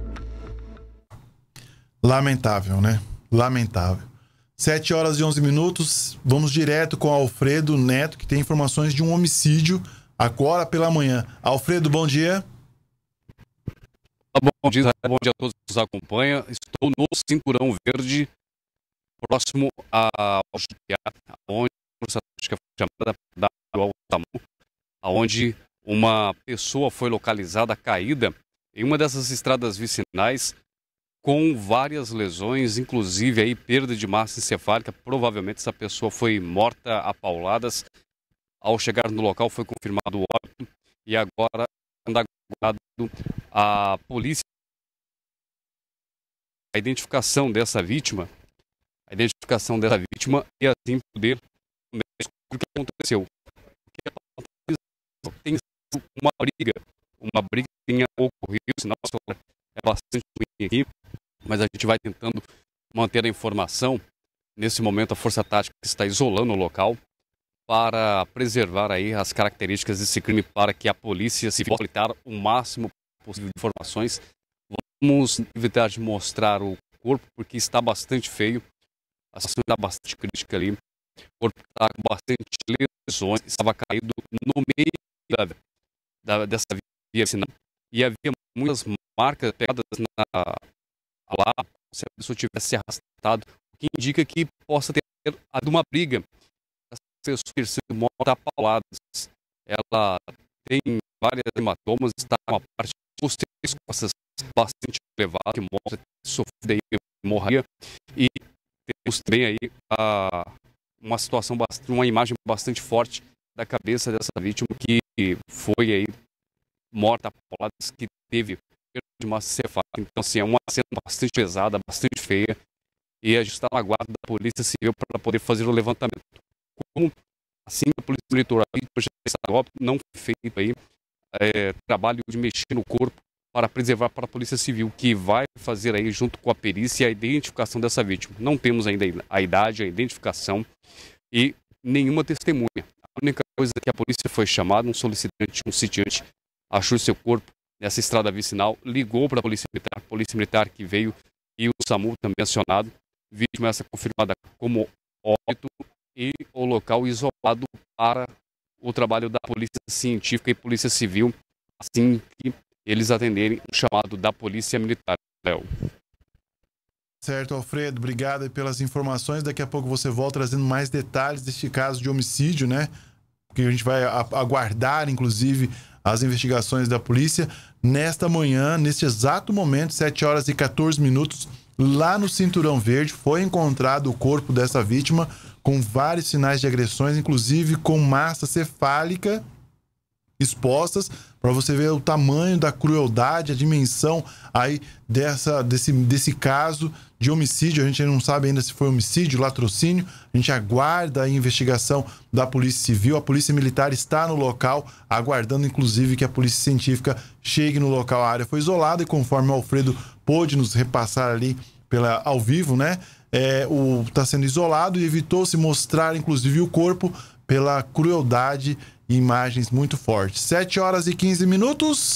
Lamentável, né? Lamentável. sete horas e onze minutos, vamos direto com Alfredo Neto, que tem informações de um homicídio agora pela manhã. Alfredo, bom dia. Bom dia, bom dia a todos que nos acompanham. Estou no Cinturão Verde, próximo ao onde foi chamada da SAMU, onde uma pessoa foi localizada caída em uma dessas estradas vicinais com várias lesões, inclusive aí perda de massa encefálica. Provavelmente essa pessoa foi morta a pauladas. Ao chegar no local foi confirmado o óbito e agora anda aguardado a polícia. A identificação dessa vítima, a identificação dessa vítima e assim poder descobrir o que aconteceu. O que aconteceu? Tem uma briga, uma briga que tenha ocorrido, senão é bastante ruim aqui, mas a gente vai tentando manter a informação. Nesse momento a Força Tática está isolando o local para preservar aí as características desse crime, para que a polícia se possa coletar o máximo possível de informações. Vamos evitar de mostrar o corpo porque está bastante feio, a situação está bastante crítica ali, o corpo está com bastante lesões, estava caído no meio da, da, dessa via vicinal e havia muitas marcas pegadas na, lá, se a pessoa tivesse arrastado, o que indica que possa ter havido uma briga. Essa pessoa ter sido morta a pauladas. Ela tem várias hematomas, está uma parte posterior das costas bastante elevada, que mostra que sofreu hemorragia, e temos também aí a, uma situação, uma imagem bastante forte da cabeça dessa vítima que foi aí morta a pauladas, que teve perda de massa encefálica. Então, assim, é uma cena bastante pesada, bastante feia, e a gente está na guarda da Polícia Civil para poder fazer o levantamento. Como assim a Polícia Militar não foi feito aí é, trabalho de mexer no corpo para preservar para a Polícia Civil, que vai fazer aí junto com a perícia a identificação dessa vítima. Não temos ainda a idade, a identificação e nenhuma testemunha. A única coisa é que a polícia foi chamada, um solicitante, um sitiante, achou seu corpo nessa estrada vicinal, ligou para a Polícia Militar, a Polícia Militar que veio e o SAMU também acionado. Vítima essa confirmada como óbito e o local isolado para o trabalho da Polícia Científica e Polícia Civil, assim que eles atenderem o chamado da Polícia Militar. Léo. Certo, Alfredo, obrigado pelas informações. Daqui a pouco você volta trazendo mais detalhes deste caso de homicídio, né? Porque a gente vai aguardar, inclusive, as investigações da polícia. Nesta manhã, neste exato momento, sete horas e quatorze minutos, lá no Cinturão Verde, foi encontrado o corpo dessa vítima com vários sinais de agressões, inclusive com massa cefálica expostas, para você ver o tamanho da crueldade, a dimensão aí dessa, desse, desse caso de homicídio. A gente não sabe ainda se foi homicídio, latrocínio. A gente aguarda a investigação da Polícia Civil. A Polícia Militar está no local, aguardando inclusive que a Polícia Científica chegue no local. A área foi isolada e, conforme o Alfredo pôde nos repassar ali pela, ao vivo, né? É, o, tá sendo isolado e evitou-se mostrar inclusive o corpo pela crueldade e imagens muito fortes. sete horas e quinze minutos.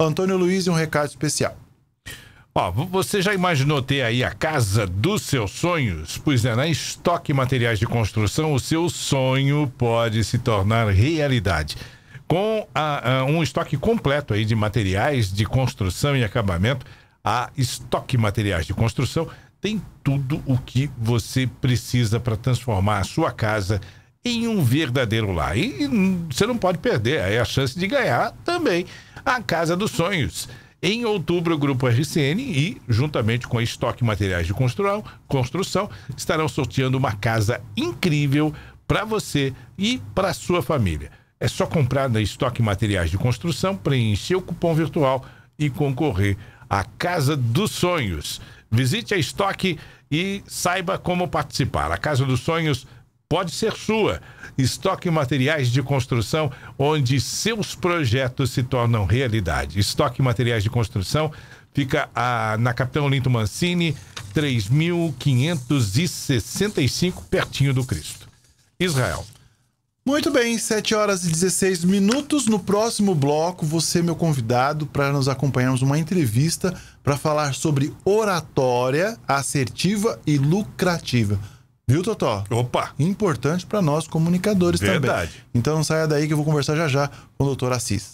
Antônio Luiz e um recado especial. Ó, você já imaginou ter aí a casa dos seus sonhos? Pois é, na Estoque Materiais de Construção, o seu sonho pode se tornar realidade. Com a, a, um estoque completo aí de materiais de construção e acabamento, a Estoque Materiais de Construção tem tudo o que você precisa para transformar a sua casa em um verdadeiro lar. E você não pode perder aí a chance de ganhar também a Casa dos Sonhos. Em outubro, o Grupo R C N e, juntamente com a Estoque Materiais de Construção, construção estarão sorteando uma casa incrível para você e para sua família. É só comprar na Estoque Materiais de Construção, preencher o cupom virtual e concorrer à Casa dos Sonhos. Visite a Estoque e saiba como participar. A Casa dos Sonhos pode ser sua. Estoque Materiais de Construção, onde seus projetos se tornam realidade. Estoque Materiais de Construção fica a, na Capitão Olinto Mancini, três mil quinhentos e sessenta e cinco, pertinho do Cristo. Israel. Muito bem, sete horas e dezesseis minutos. No próximo bloco, você é meu convidado para nos acompanharmos uma entrevista para falar sobre oratória assertiva e lucrativa. Viu, Totó? Opa! Importante para nós comunicadores Verdade. também. Então não saia daí que eu vou conversar já já com o doutor Assis.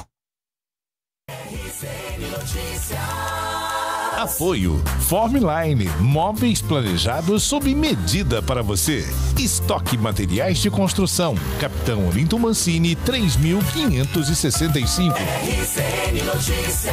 Apoio Formline, móveis planejados sob medida para você. Estoque Materiais de Construção, Capitão Olinto Mancini, três mil quinhentos e sessenta e cinco. R C N Notícias.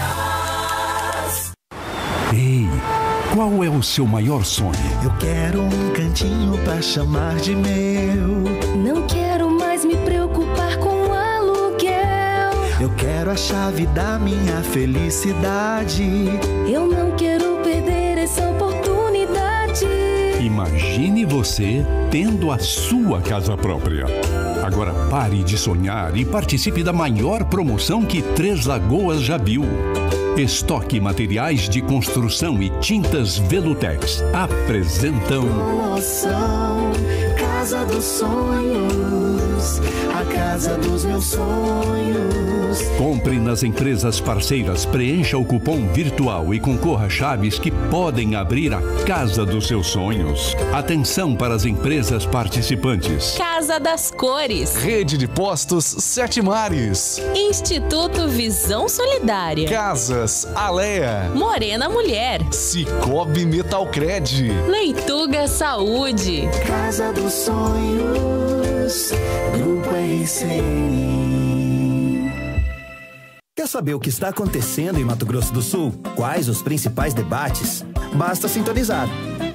Ei, qual é o seu maior sonho? Eu quero um cantinho pra chamar de meu. Não quero mais me preocupar com aluguel. Eu quero a chave da minha felicidade. Eu não quero perder essa oportunidade. Imagine você tendo a sua casa própria. Agora pare de sonhar e participe da maior promoção que Três Lagoas já viu. Estoque Materiais de Construção e Tintas Velutex apresentam Promoção Casa dos Sonhos, a casa dos meus sonhos. Compre nas empresas parceiras, preencha o cupom virtual e concorra a chaves que podem abrir a casa dos seus sonhos. Atenção para as empresas participantes: Casa das Cores, Rede de Postos Sete Mares, Instituto Visão Solidária, Casas Alea, Morena Mulher, Cicobi Metalcred, Leituga Saúde, Casa dos Sonhos, Grupo R C N. Quer saber o que está acontecendo em Mato Grosso do Sul? Quais os principais debates? Basta sintonizar.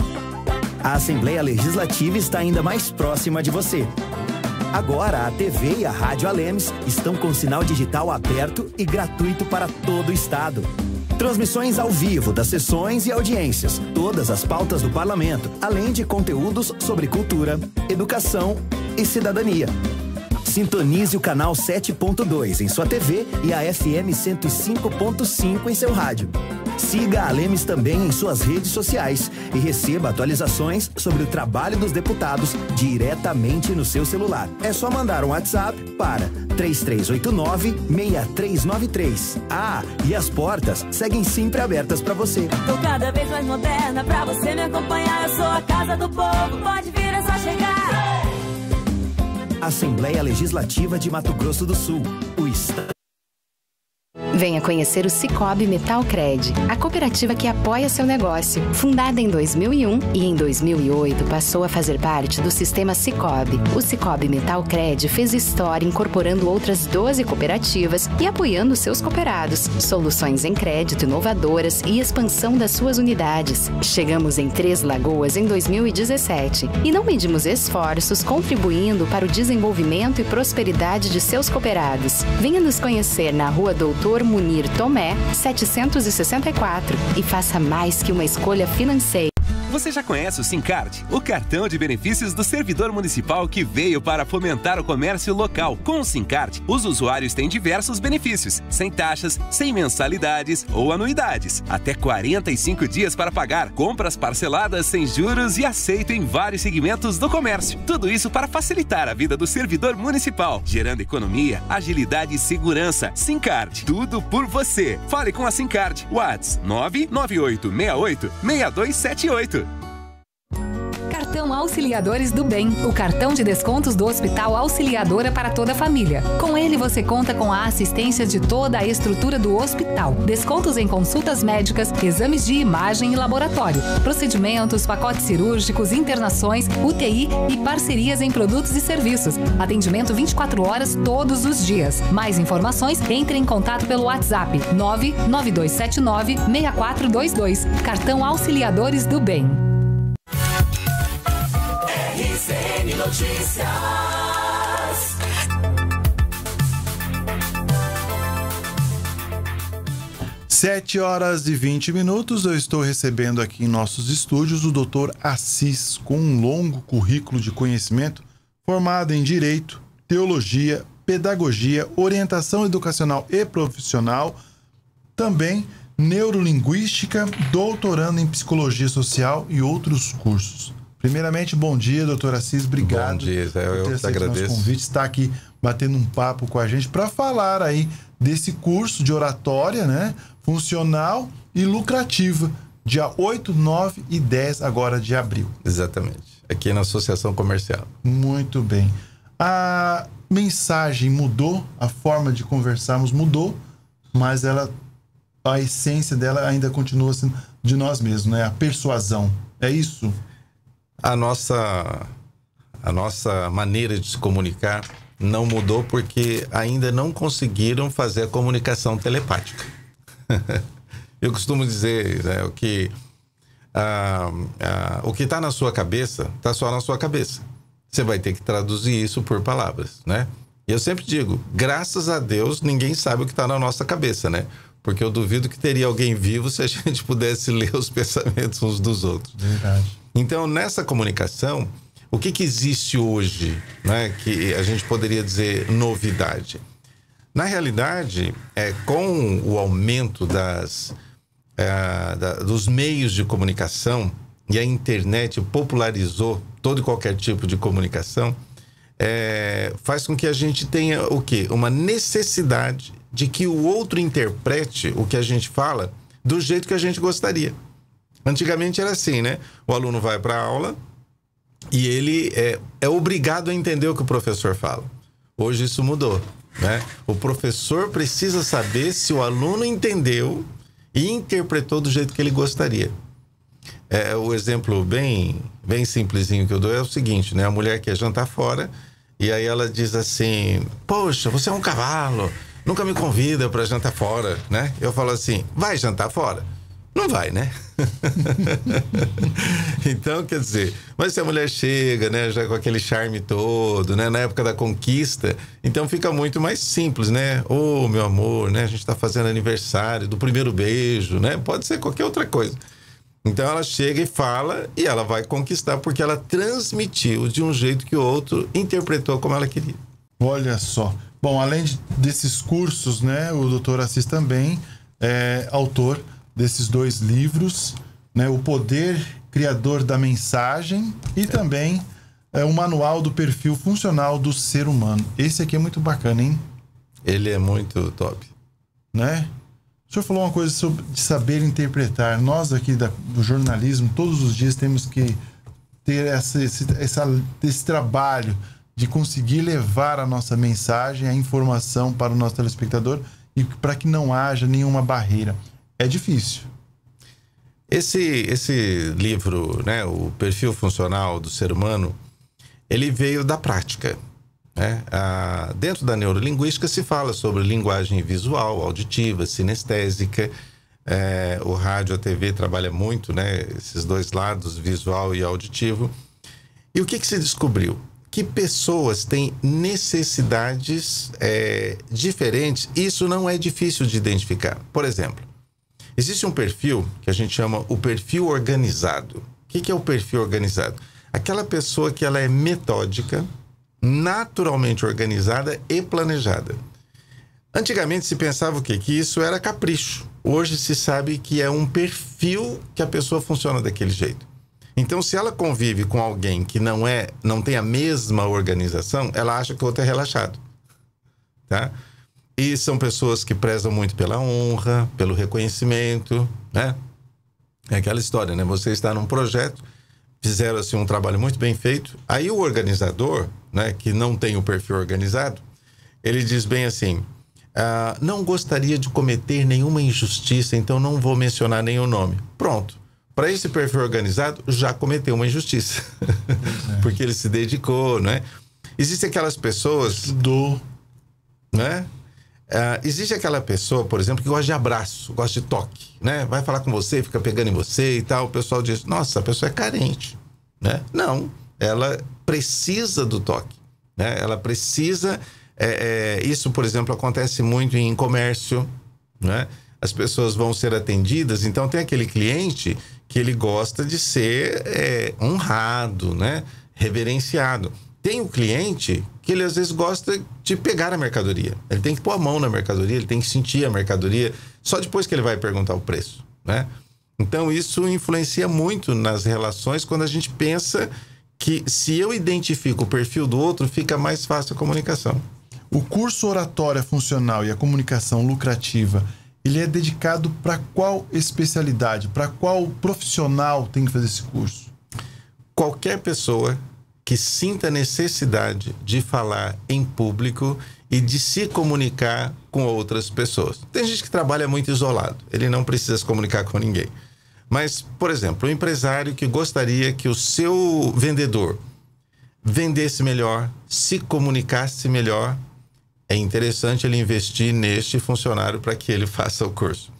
A Assembleia Legislativa está ainda mais próxima de você. Agora, a T V e a Rádio Alemes estão com sinal digital aberto e gratuito para todo o estado. Transmissões ao vivo das sessões e audiências, todas as pautas do parlamento, além de conteúdos sobre cultura, educação e cidadania. Sintonize o canal sete ponto dois em sua T V e a F M cento e cinco ponto cinco em seu rádio. Siga a Lemes também em suas redes sociais e receba atualizações sobre o trabalho dos deputados diretamente no seu celular. É só mandar um WhatsApp para três três oito nove, seis três nove três. Ah, e as portas seguem sempre abertas para você. Tô cada vez mais moderna pra você me acompanhar. Eu sou a casa do povo, pode vir, é só chegar. Assembleia Legislativa de Mato Grosso do Sul. O Estado. Venha conhecer o Cicobi Metalcred, a cooperativa que apoia seu negócio. Fundada em dois mil e um e em dois mil e oito passou a fazer parte do sistema Cicobi. O Cicobi Metalcred fez história incorporando outras doze cooperativas e apoiando seus cooperados. Soluções em crédito inovadoras e expansão das suas unidades. Chegamos em Três Lagoas em dois mil e dezessete e não medimos esforços contribuindo para o desenvolvimento e prosperidade de seus cooperados. Venha nos conhecer na Rua Doutor Munir Tomé, setecentos e sessenta e quatro e faça mais que uma escolha financeira. Você já conhece o SimCard, o cartão de benefícios do servidor municipal que veio para fomentar o comércio local. Com o SimCard, os usuários têm diversos benefícios, sem taxas, sem mensalidades ou anuidades. Até quarenta e cinco dias para pagar, compras parceladas sem juros e aceito em vários segmentos do comércio. Tudo isso para facilitar a vida do servidor municipal, gerando economia, agilidade e segurança. SimCard, tudo por você. Fale com a SimCard. WhatsApp nove nove oito seis oito seis dois sete oito. Cartão Auxiliadores do Bem, o cartão de descontos do Hospital Auxiliadora para toda a família. Com ele você conta com a assistência de toda a estrutura do hospital. Descontos em consultas médicas, exames de imagem e laboratório, procedimentos, pacotes cirúrgicos, internações, U T I e parcerias em produtos e serviços. Atendimento vinte e quatro horas todos os dias. Mais informações, entre em contato pelo WhatsApp nove nove dois sete nove seis quatro dois dois. Cartão Auxiliadores do Bem. R C N Notícias. Sete horas e vinte minutos, eu estou recebendo aqui em nossos estúdios o doutor Assis, com um longo currículo de conhecimento, formado em Direito, Teologia, Pedagogia, Orientação Educacional e Profissional, também Neurolinguística, doutorando em Psicologia Social e outros cursos. Primeiramente, bom dia, doutor Assis, obrigado. Bom dia, Zé, eu te agradeço. Nosso convite, está aqui batendo um papo com a gente para falar aí desse curso de oratória, né, funcional e lucrativa, dia oito, nove e dez agora de abril. Exatamente, aqui na Associação Comercial. Muito bem. A mensagem mudou, a forma de conversarmos mudou, mas ela, a essência dela ainda continua sendo de nós mesmos, né? A persuasão, é isso? A nossa, a nossa maneira de se comunicar não mudou porque ainda não conseguiram fazer a comunicação telepática. Eu costumo dizer, né, o que ah, ah, o que está na sua cabeça está só na sua cabeça. Você vai ter que traduzir isso por palavras, né? E eu sempre digo, graças a Deus ninguém sabe o que está na nossa cabeça, né? Porque eu duvido que teria alguém vivo se a gente pudesse ler os pensamentos uns dos outros. Verdade. Então, nessa comunicação, o que que existe hoje, né, que a gente poderia dizer novidade? Na realidade, é, com o aumento das, é, da, dos meios de comunicação, e a internet popularizou todo e qualquer tipo de comunicação, é, faz com que a gente tenha o quê? Uma necessidade de que o outro interprete o que a gente fala do jeito que a gente gostaria. Antigamente era assim, né? O aluno vai para a aula e ele é, é obrigado a entender o que o professor fala. Hoje isso mudou, né? O professor precisa saber se o aluno entendeu e interpretou do jeito que ele gostaria. É, o exemplo bem, bem simplesinho que eu dou é o seguinte, né? A mulher quer jantar fora e aí ela diz assim, poxa, você é um cavalo, nunca me convida para jantar fora, né? Eu falo assim, vai jantar fora? Não vai, né? Então, quer dizer, mas se a mulher chega, né, já com aquele charme todo, né, na época da conquista, então fica muito mais simples, né? Ô, oh, meu amor, né, a gente tá fazendo aniversário do primeiro beijo, né? Pode ser qualquer outra coisa. Então ela chega e fala e ela vai conquistar porque ela transmitiu de um jeito que o outro interpretou como ela queria. Olha só. Bom, além de, desses cursos, né, o doutor Assis também é autor desses dois livros, né, O Poder Criador da Mensagem e é. também é, o Manual do Perfil Funcional do Ser Humano. Esse aqui é muito bacana, hein? Ele é muito top. Né? O senhor falou uma coisa sobre de saber interpretar. Nós aqui da, do jornalismo, todos os dias temos que ter essa, esse, essa, esse trabalho de conseguir levar a nossa mensagem, a informação para o nosso telespectador e para que não haja nenhuma barreira. É difícil. Esse, esse livro, né, O Perfil Funcional do Ser Humano, ele veio da prática. Né? Ah, dentro da neurolinguística se fala sobre linguagem visual, auditiva, sinestésica. É, o rádio, a T V trabalha muito, né, esses dois lados, visual e auditivo. E o que, que se descobriu? Que pessoas têm necessidades é, diferentes. Isso não é difícil de identificar. Por exemplo, existe um perfil que a gente chama o perfil organizado. que, que é o perfil organizado? Aquela pessoa que ela é metódica, naturalmente organizada e planejada. Antigamente se pensava o quê? Que isso era capricho. Hoje se sabe que é um perfil que a pessoa funciona daquele jeito. Então, se ela convive com alguém que não é, não tem a mesma organização, ela acha que o outro é relaxado, tá? E são pessoas que prezam muito pela honra, pelo reconhecimento, né? É aquela história, né? Você está num projeto, fizeram assim um trabalho muito bem feito, aí o organizador, né, que não tem o perfil organizado, ele diz bem assim: ah, não gostaria de cometer nenhuma injustiça, então não vou mencionar nenhum nome. Pronto. Para esse perfil organizado, já cometeu uma injustiça. É. Porque ele se dedicou, né? Existem aquelas pessoas... Estudou. Né? Uh, existe aquela pessoa, por exemplo, que gosta de abraço, gosta de toque, né? Vai falar com você, fica pegando em você e tal. O pessoal diz, nossa, a pessoa é carente, né? Não, ela precisa do toque, né? Ela precisa... É, é, isso, por exemplo, acontece muito em comércio, né? As pessoas vão ser atendidas, então tem aquele cliente que ele gosta de ser é, honrado, né? Reverenciado. Tem o cliente que ele às vezes gosta de pegar a mercadoria. Ele tem que pôr a mão na mercadoria, ele tem que sentir a mercadoria, só depois que ele vai perguntar o preço, né? Então isso influencia muito nas relações quando a gente pensa que se eu identifico o perfil do outro, fica mais fácil a comunicação. O curso Oratória Funcional e a Comunicação Lucrativa, ele é dedicado para qual especialidade? Para qual profissional tem que fazer esse curso? Qualquer pessoa que sinta necessidade de falar em público e de se comunicar com outras pessoas. Tem gente que trabalha muito isolado, ele não precisa se comunicar com ninguém. Mas, por exemplo, um empresário que gostaria que o seu vendedor vendesse melhor, se comunicasse melhor, é interessante ele investir neste funcionário para que ele faça o curso.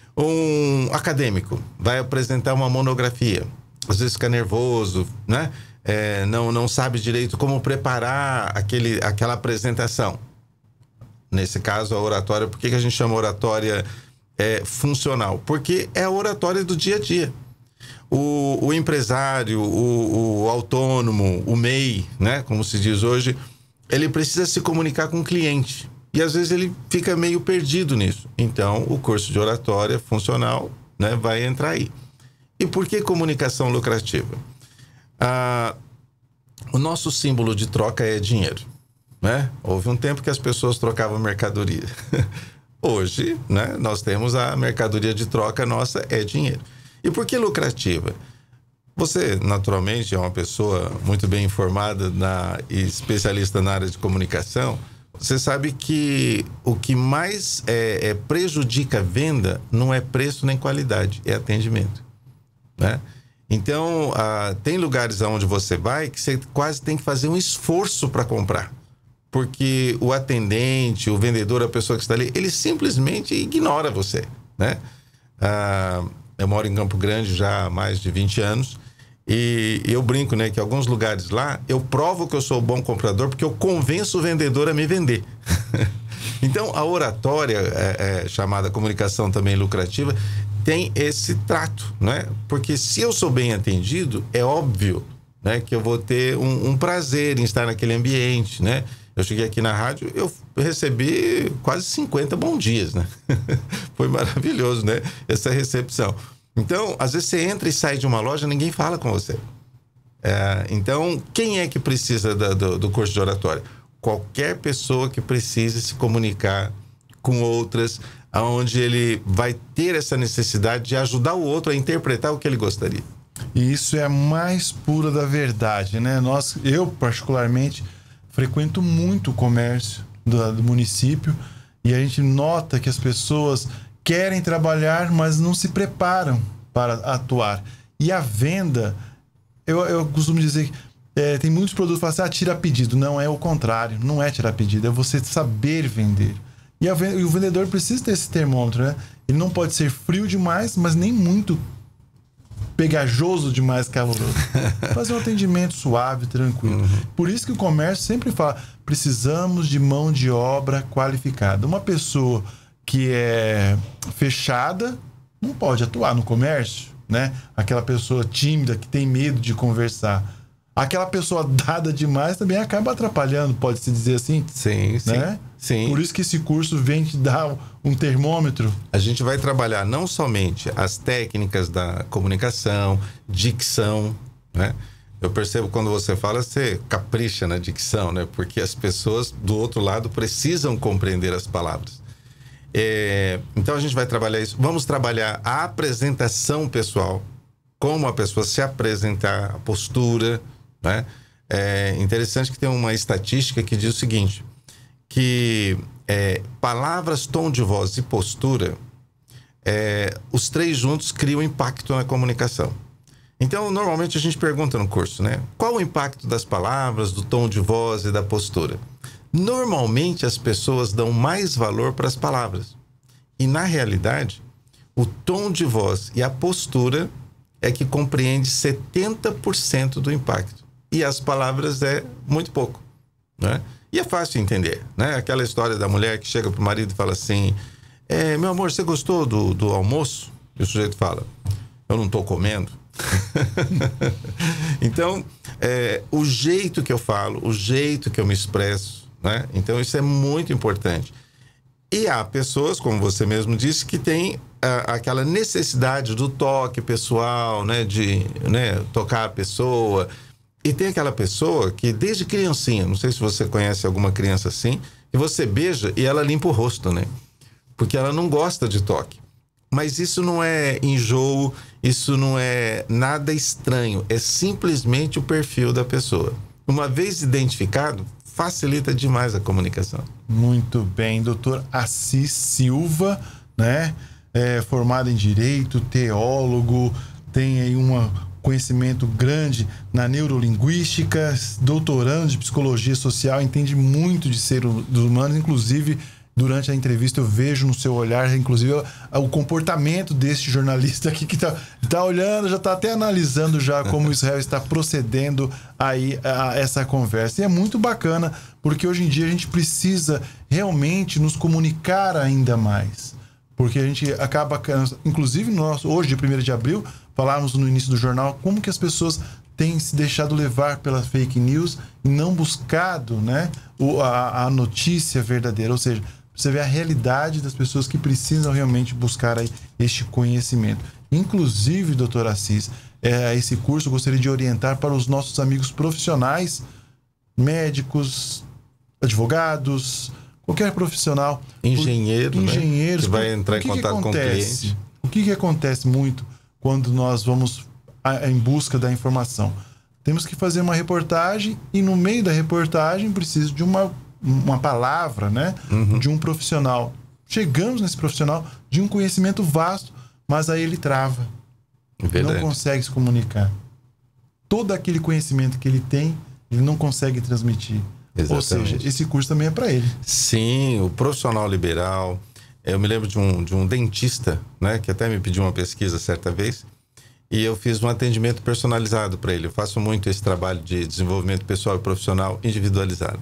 Um acadêmico vai apresentar uma monografia, às vezes fica nervoso, né? É, não, não sabe direito como preparar aquele, aquela apresentação. Nesse caso, a oratória, por que, que a gente chama oratória é, funcional? Porque é a oratória do dia a dia. O, o empresário, o, o autônomo, o M E I, né, como se diz hoje, ele precisa se comunicar com o cliente. E às vezes ele fica meio perdido nisso. Então, o curso de oratória funcional, né, vai entrar aí. E por que comunicação lucrativa? Ah, o nosso símbolo de troca é dinheiro, né? Houve um tempo que as pessoas trocavam mercadoria. Hoje, né, nós temos a mercadoria de troca nossa é dinheiro. E por que lucrativa? Você, naturalmente, é uma pessoa muito bem informada na, e especialista na área de comunicação. Você sabe que o que mais é, é, prejudica a venda não é preço nem qualidade, é atendimento, né? Então, ah, tem lugares onde você vai que você quase tem que fazer um esforço para comprar. Porque o atendente, o vendedor, a pessoa que está ali, ele simplesmente ignora você, né? Ah, eu moro em Campo Grande já há mais de vinte anos e eu brinco, né, que em alguns lugares lá eu provo que eu sou um bom comprador porque eu convenço o vendedor a me vender. Então, a oratória, é, é, chamada comunicação também lucrativa, tem esse trato, né? Porque se eu sou bem atendido, é óbvio, né, que eu vou ter um, um prazer em estar naquele ambiente, né? Eu cheguei aqui na rádio, eu recebi quase cinquenta bom dias, né? Foi maravilhoso, né? Essa recepção. Então, às vezes você entra e sai de uma loja, ninguém fala com você. É, então, quem é que precisa da, do, do curso de oratória? Qualquer pessoa que precise se comunicar com outras, onde ele vai ter essa necessidade de ajudar o outro a interpretar o que ele gostaria. E isso é a mais pura da verdade, né? Nós, eu, particularmente, frequento muito o comércio do, do município e a gente nota que as pessoas querem trabalhar, mas não se preparam para atuar. E a venda, eu, eu costumo dizer que é, tem muitos produtos que falam assim, ah, tira pedido. Não, é o contrário, não é tirar pedido, é você saber vender. E, a, e o vendedor precisa ter esse termômetro, né? Ele não pode ser frio demais, mas nem muito pegajoso demais, caloroso. Fazer um atendimento suave, tranquilo. Uhum. Por isso que o comércio sempre fala, precisamos de mão de obra qualificada. Uma pessoa que é fechada não pode atuar no comércio, né? Aquela pessoa tímida que tem medo de conversar. Aquela pessoa dada demais também acaba atrapalhando, pode-se dizer assim? Sim, sim. Né? Sim. Por isso que esse curso vem te dar um termômetro. A gente vai trabalhar não somente as técnicas da comunicação, dicção, né? Eu percebo quando você fala, você capricha na dicção, né? Porque as pessoas do outro lado precisam compreender as palavras. É, então a gente vai trabalhar isso. Vamos trabalhar a apresentação pessoal, como a pessoa se apresentar, a postura, né? É interessante que tem uma estatística que diz o seguinte, que é, palavras, tom de voz e postura, é, os três juntos criam impacto na comunicação. Então, normalmente a gente pergunta no curso, né? Qual o impacto das palavras, do tom de voz e da postura? Normalmente as pessoas dão mais valor para as palavras. E na realidade, o tom de voz e a postura é que compreende setenta por cento do impacto. E as palavras é muito pouco, né? E é fácil entender, né? Aquela história da mulher que chega pro marido e fala assim, é, meu amor, você gostou do, do almoço? E o sujeito fala, eu não tô comendo. Então, é, o jeito que eu falo, o jeito que eu me expresso, né? Então, isso é muito importante. E há pessoas, como você mesmo disse, que tem a, aquela necessidade do toque pessoal, né? De, né, tocar a pessoa. E tem aquela pessoa que desde criancinha, não sei se você conhece alguma criança assim, que você beija e ela limpa o rosto, né? Porque ela não gosta de toque. Mas isso não é enjoo, isso não é nada estranho, é simplesmente o perfil da pessoa. Uma vez identificado, facilita demais a comunicação. Muito bem, doutor Assis Silva, né? É, formado em Direito, teólogo, tem aí um conhecimento grande na neurolinguística, doutorando de Psicologia Social, entende muito de seres humanos, inclusive... Durante a entrevista eu vejo no seu olhar, inclusive, o comportamento deste jornalista aqui que tá, tá olhando, já tá até analisando já como o Israel está procedendo aí a essa conversa. E é muito bacana, porque hoje em dia a gente precisa realmente nos comunicar ainda mais. Porque a gente acaba, inclusive no nosso, hoje, primeiro de abril, falávamos no início do jornal, como que as pessoas têm se deixado levar pela fake news e não buscado, né, o, a, a notícia verdadeira, ou seja, você vê a realidade das pessoas que precisam realmente buscar aí este conhecimento. Inclusive, doutor Assis, é, esse curso eu gostaria de orientar para os nossos amigos profissionais, médicos, advogados, qualquer profissional. Engenheiro, por, engenheiros, né? Que vai entrar em contato com o cliente. O que, que acontece muito quando nós vamos a, em busca da informação? Temos que fazer uma reportagem e no meio da reportagem precisa de uma uma palavra, né? Uhum. De um profissional. Chegamos nesse profissional de um conhecimento vasto, mas aí ele trava. Verdade. Não consegue se comunicar. Todo aquele conhecimento que ele tem, ele não consegue transmitir. Exatamente. Ou seja, esse curso também é para ele. Sim, o profissional liberal. Eu me lembro de um, de um dentista, né? Que até me pediu uma pesquisa certa vez. E eu fiz um atendimento personalizado para ele. Eu faço muito esse trabalho de desenvolvimento pessoal e profissional individualizado.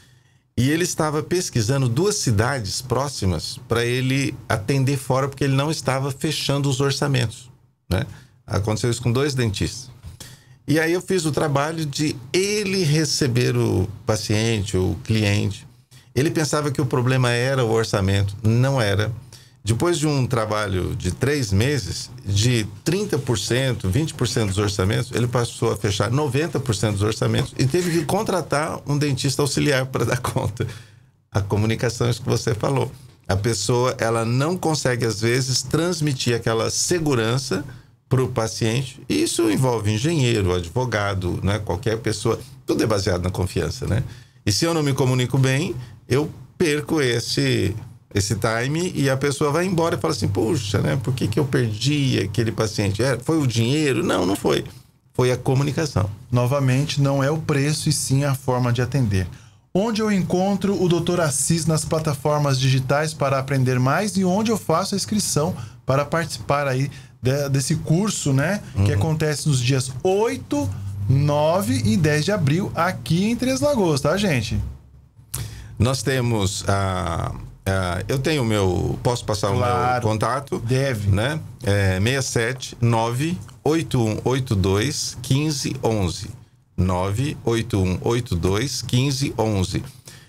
E ele estava pesquisando duas cidades próximas para ele atender fora, porque ele não estava fechando os orçamentos, né? Aconteceu isso com dois dentistas. E aí eu fiz o trabalho de ele receber o paciente, o cliente. Ele pensava que o problema era o orçamento. Não era. Depois de um trabalho de três meses, de trinta por cento, vinte por cento dos orçamentos, ele passou a fechar noventa por cento dos orçamentos e teve que contratar um dentista auxiliar para dar conta. A comunicação é isso que você falou. A pessoa, ela não consegue, às vezes, transmitir aquela segurança para o paciente. E isso envolve engenheiro, advogado, né? Qualquer pessoa. Tudo é baseado na confiança, né? E se eu não me comunico bem, eu perco esse... esse time e a pessoa vai embora e fala assim, puxa, né? Por que que eu perdi aquele paciente? É, foi o dinheiro? Não, não foi. Foi a comunicação. Novamente, não é o preço e sim a forma de atender. Onde eu encontro o doutor Assis nas plataformas digitais para aprender mais e onde eu faço a inscrição para participar aí de, desse curso, né? Uhum. Que acontece nos dias oito, nove e dez de abril aqui em Três Lagoas, tá, gente? Nós temos a... Uh, eu tenho o meu... Posso passar claro, o meu contato? Deve. Né? É seis sete nove oito um oito dois um cinco um um. nove oito um oito dois um cinco um um. Uh,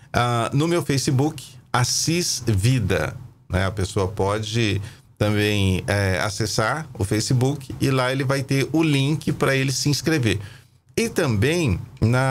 no meu Facebook, Assis Vida. Né? A pessoa pode também é, acessar o Facebook e lá ele vai ter o link para ele se inscrever. E também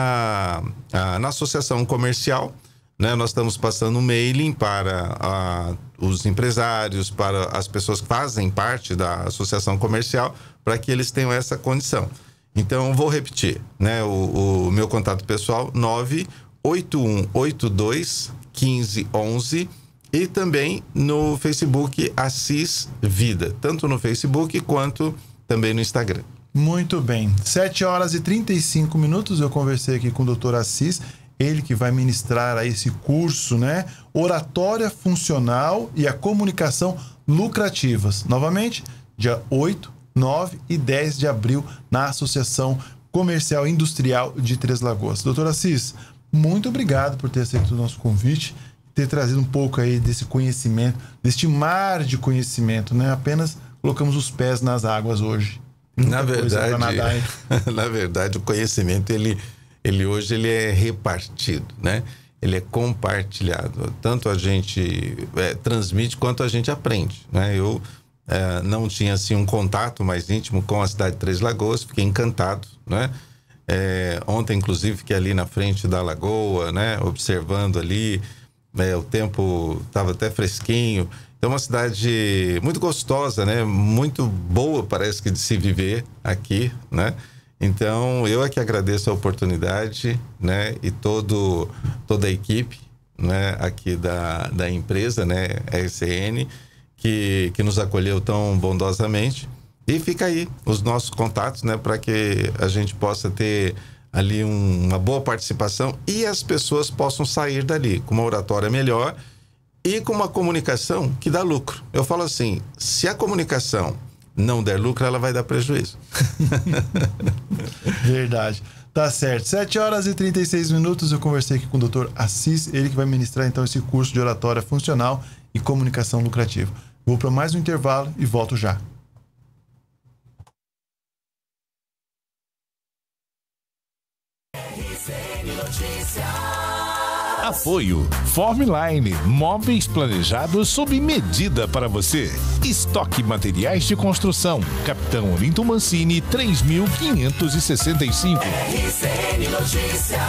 na, a, na associação comercial, né, nós estamos passando um mailing para a, os empresários, para as pessoas que fazem parte da associação comercial, para que eles tenham essa condição. Então, vou repetir, né, o, o meu contato pessoal, nove oito um oito dois um cinco um um, e também no Facebook Assis Vida, tanto no Facebook quanto também no Instagram. Muito bem. sete horas e trinta e cinco minutos, eu conversei aqui com o doutor Assis, ele que vai ministrar aí esse curso, né? Oratória Funcional e a Comunicação Lucrativas. Novamente, dia oito, nove e dez de abril, na Associação Comercial Industrial de Três Lagoas. Doutor Assis, muito obrigado por ter aceito o nosso convite, ter trazido um pouco aí desse conhecimento, deste mar de conhecimento, né? Apenas colocamos os pés nas águas hoje. Na verdade, nadar, na verdade, o conhecimento, ele, ele hoje ele é repartido, né? Ele é compartilhado. Tanto a gente é, transmite quanto a gente aprende, né? Eu é, não tinha assim um contato mais íntimo com a cidade de Três Lagoas, fiquei encantado, né? É, ontem, inclusive, fiquei ali na frente da lagoa, né? Observando ali, é, o tempo estava até fresquinho. É uma cidade muito gostosa, né? Muito boa, parece que, de se viver aqui, né? Então, eu é que agradeço a oportunidade, né? E todo, toda a equipe, né? Aqui da, da empresa, né? R C N, que, que nos acolheu tão bondosamente. E fica aí os nossos contatos, né? Para que a gente possa ter ali um, uma boa participação e as pessoas possam sair dali com uma oratória melhor e com uma comunicação que dá lucro. Eu falo assim, se a comunicação não der lucro, ela vai dar prejuízo. Verdade. Tá certo. sete horas e trinta e seis minutos, eu conversei aqui com o doutor Assis, ele que vai ministrar então esse curso de oratória funcional e comunicação lucrativa. Vou para mais um intervalo e volto já. Apoio Formline, móveis planejados sob medida para você. Estoque materiais de construção, Capitão Olinto Mancini, três mil quinhentos e sessenta e cinco. R C N Notícias.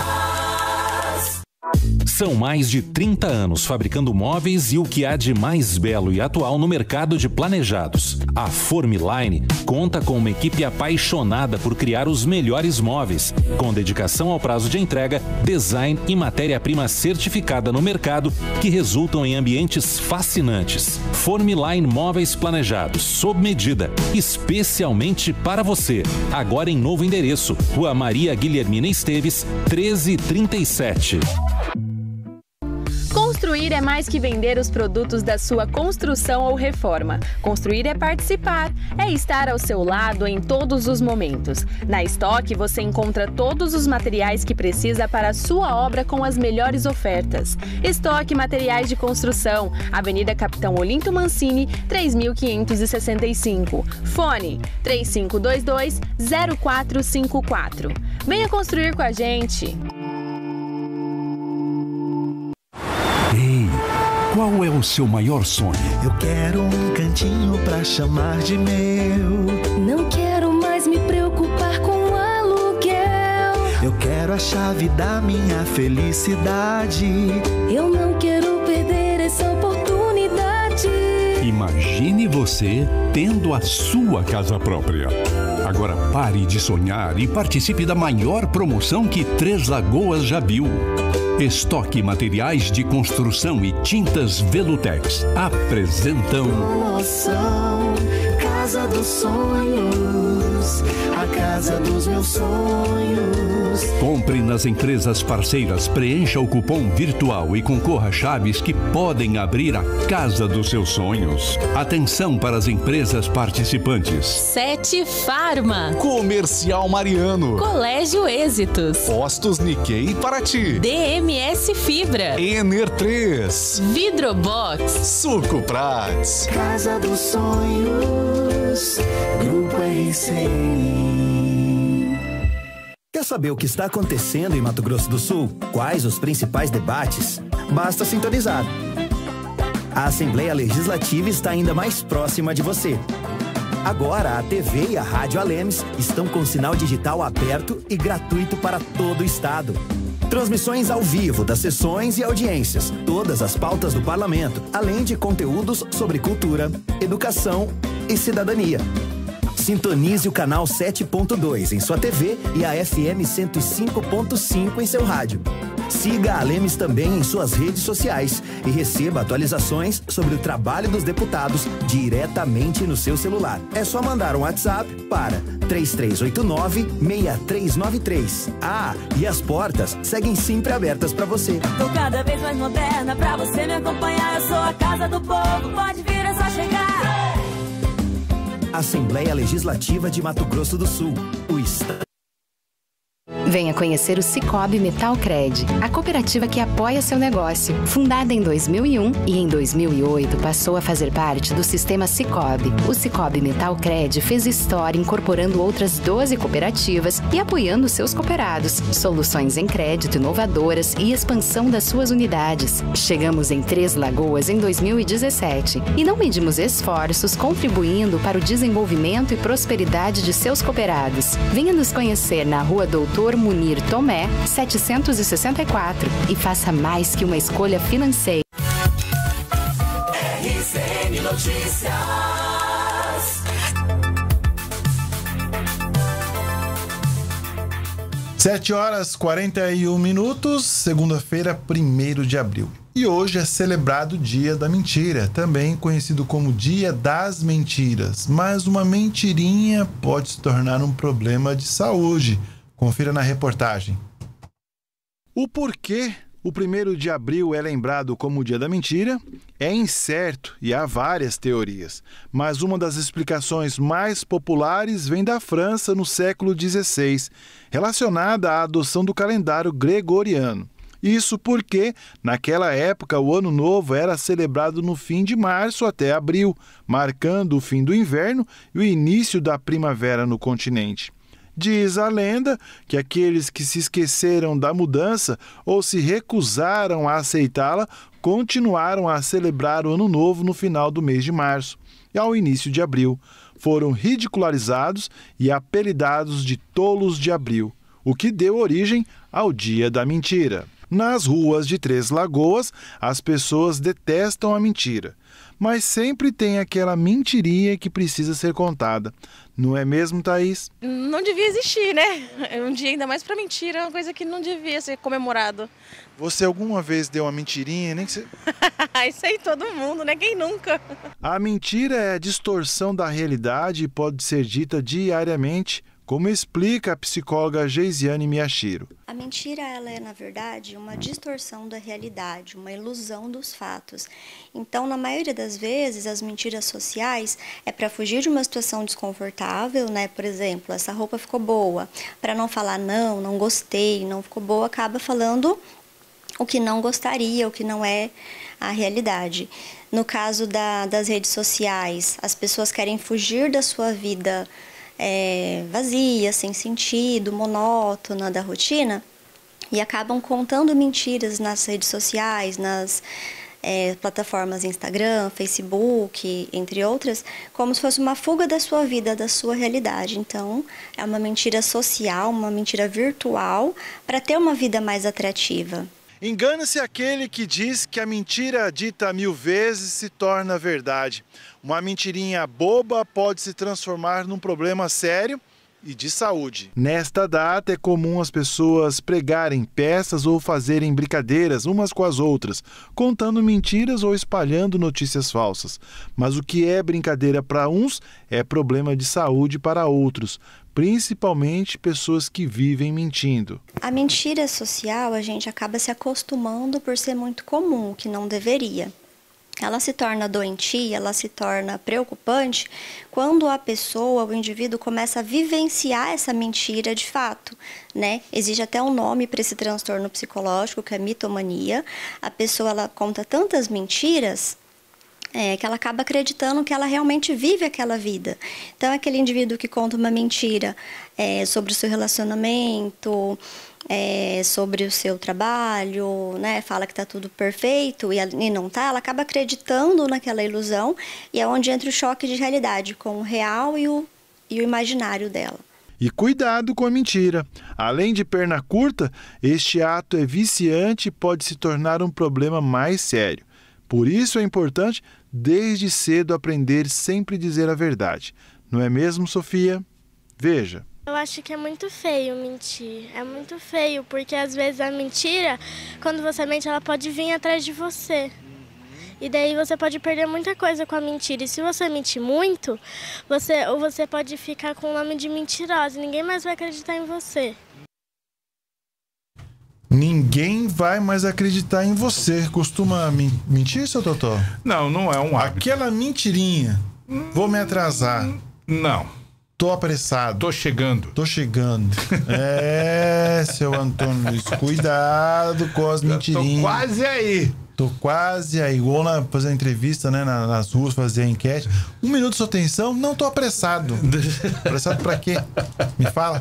São mais de trinta anos fabricando móveis e o que há de mais belo e atual no mercado de planejados. A Formline conta com uma equipe apaixonada por criar os melhores móveis, com dedicação ao prazo de entrega, design e matéria-prima certificada no mercado, que resultam em ambientes fascinantes. Formline Móveis Planejados, sob medida, especialmente para você. Agora em novo endereço, Rua Maria Guilhermina Esteves, treze trinta e sete. Construir é mais que vender os produtos da sua construção ou reforma. Construir é participar, é estar ao seu lado em todos os momentos. Na Estoque você encontra todos os materiais que precisa para a sua obra com as melhores ofertas. Estoque Materiais de Construção, Avenida Capitão Olinto Mancini, três mil quinhentos e sessenta e cinco. Fone três cinco dois dois, zero quatro cinco quatro. Venha construir com a gente! Ei, qual é o seu maior sonho? Eu quero um cantinho pra chamar de meu. Não quero mais me preocupar com aluguel. Eu quero a chave da minha felicidade. Eu não quero perder essa oportunidade. Imagine você tendo a sua casa própria. Agora pare de sonhar e participe da maior promoção que Três Lagoas já viu. Estoque Materiais de Construção e Tintas Velutex apresentam Promoção Casa dos Sonhos. a casa dos meus sonhos. Compre nas empresas parceiras, preencha o cupom virtual e concorra a chaves que podem abrir a casa dos seus sonhos. Atenção para as empresas participantes. Sete Farma. Comercial Mariano. Colégio Êxitos. Postos Nikkei Paraty. D M S Fibra. Ener três. Vidrobox. Suco Prats. Casa dos sonhos. Grupo R C N. Quer saber o que está acontecendo em Mato Grosso do Sul? Quais os principais debates? Basta sintonizar. A Assembleia Legislativa está ainda mais próxima de você. Agora, a T V e a Rádio Alemes estão com sinal digital aberto e gratuito para todo o estado. Transmissões ao vivo das sessões e audiências, todas as pautas do parlamento, além de conteúdos sobre cultura, educação e cidadania. Sintonize o canal sete ponto dois em sua T V e a F M cento e cinco ponto cinco em seu rádio. Siga a Alemes também em suas redes sociais e receba atualizações sobre o trabalho dos deputados diretamente no seu celular. É só mandar um WhatsApp para três três oito nove, seis três nove três. Ah, e as portas seguem sempre abertas para você. Tô cada vez mais moderna pra você me acompanhar. Eu sou a casa do povo, pode vir, é só chegar. Assembleia Legislativa de Mato Grosso do Sul. O Estado. Venha conhecer o Cicobi Metalcred, a cooperativa que apoia seu negócio. Fundada em dois mil e um e em dois mil e oito passou a fazer parte do sistema Cicobi. O Cicobi Metalcred fez história incorporando outras doze cooperativas e apoiando seus cooperados. Soluções em crédito inovadoras e expansão das suas unidades. Chegamos em Três Lagoas em dois mil e dezessete e não medimos esforços contribuindo para o desenvolvimento e prosperidade de seus cooperados. Venha nos conhecer na Rua Doutor Munir Tomé, setecentos e sessenta e quatro e faça mais que uma escolha financeira. R C N Notícias. sete horas e quarenta e um minutos, segunda-feira, primeiro de abril. E hoje é celebrado o Dia da Mentira, também conhecido como Dia das Mentiras. Mas uma mentirinha pode se tornar um problema de saúde. Confira na reportagem. O porquê o primeiro de abril é lembrado como o Dia da Mentira é incerto e há várias teorias. Mas uma das explicações mais populares vem da França no século dezesseis, relacionada à adoção do calendário gregoriano. Isso porque, naquela época, o Ano Novo era celebrado no fim de março até abril, marcando o fim do inverno e o início da primavera no continente. Diz a lenda que aqueles que se esqueceram da mudança ou se recusaram a aceitá-la continuaram a celebrar o Ano Novo no final do mês de março e ao início de abril. Foram ridicularizados e apelidados de tolos de abril, o que deu origem ao Dia da Mentira. Nas ruas de Três Lagoas, as pessoas detestam a mentira, mas sempre tem aquela mentirinha que precisa ser contada. Não é mesmo, Thaís? Não devia existir, né? É um dia ainda mais para mentira, é uma coisa que não devia ser comemorado. Você alguma vez deu uma mentirinha? Nem que você... Isso aí todo mundo, né? Quem nunca? A mentira é a distorção da realidade e pode ser dita diariamente, como explica a psicóloga Geisiane Miyashiro. A mentira, ela é, na verdade, uma distorção da realidade, uma ilusão dos fatos. Então, na maioria das vezes, as mentiras sociais é para fugir de uma situação desconfortável, né? Por exemplo, essa roupa ficou boa. Para não falar não, não gostei, não ficou boa, acaba falando o que não gostaria, o que não é a realidade. No caso da, das redes sociais, as pessoas querem fugir da sua vida É, vazia, sem sentido, monótona da rotina e acabam contando mentiras nas redes sociais, nas é, plataformas Instagram, Facebook, entre outras, como se fosse uma fuga da sua vida, da sua realidade. Então, é uma mentira social, uma mentira virtual para ter uma vida mais atrativa. Engana-se aquele que diz que a mentira dita mil vezes se torna verdade. Uma mentirinha boba pode se transformar num problema sério e de saúde. Nesta data é comum as pessoas pregarem peças ou fazerem brincadeiras umas com as outras, contando mentiras ou espalhando notícias falsas. Mas o que é brincadeira para uns é problema de saúde para outros, principalmente pessoas que vivem mentindo. A mentira social, a gente acaba se acostumando por ser muito comum, o que não deveria. Ela se torna doentia, ela se torna preocupante quando a pessoa, o indivíduo, começa a vivenciar essa mentira de fato, né? Existe até um nome para esse transtorno psicológico, que é mitomania. A pessoa, ela conta tantas mentiras é, que ela acaba acreditando que ela realmente vive aquela vida. Então, aquele indivíduo que conta uma mentira é, sobre o seu relacionamento, É, sobre o seu trabalho, né, fala que está tudo perfeito e, e não está, ela acaba acreditando naquela ilusão e é onde entra o choque de realidade com o real e o, e o imaginário dela. E cuidado com a mentira. Além de perna curta, este ato é viciante e pode se tornar um problema mais sério. Por isso é importante, desde cedo, aprender sempre a dizer a verdade. Não é mesmo, Sofia? Veja. Eu acho que é muito feio mentir, é muito feio, porque às vezes a mentira, quando você mente, ela pode vir atrás de você. E daí você pode perder muita coisa com a mentira. E se você mentir muito, você, ou você pode ficar com o nome de mentirosa, ninguém mais vai acreditar em você. Ninguém vai mais acreditar em você. Costuma mentir, seu Totó? Não, não é um hábito. Aquela mentirinha, vou me atrasar. Não. Tô apressado. Tô chegando. Tô chegando. É, seu Antônio Luiz, cuidado com as mentirinhas. Tô quase aí. Tô quase aí. Igual na, fazer entrevista, né, nas ruas, fazer a enquete. Um minuto de sua atenção, não tô apressado. Apressado pra quê? Me fala.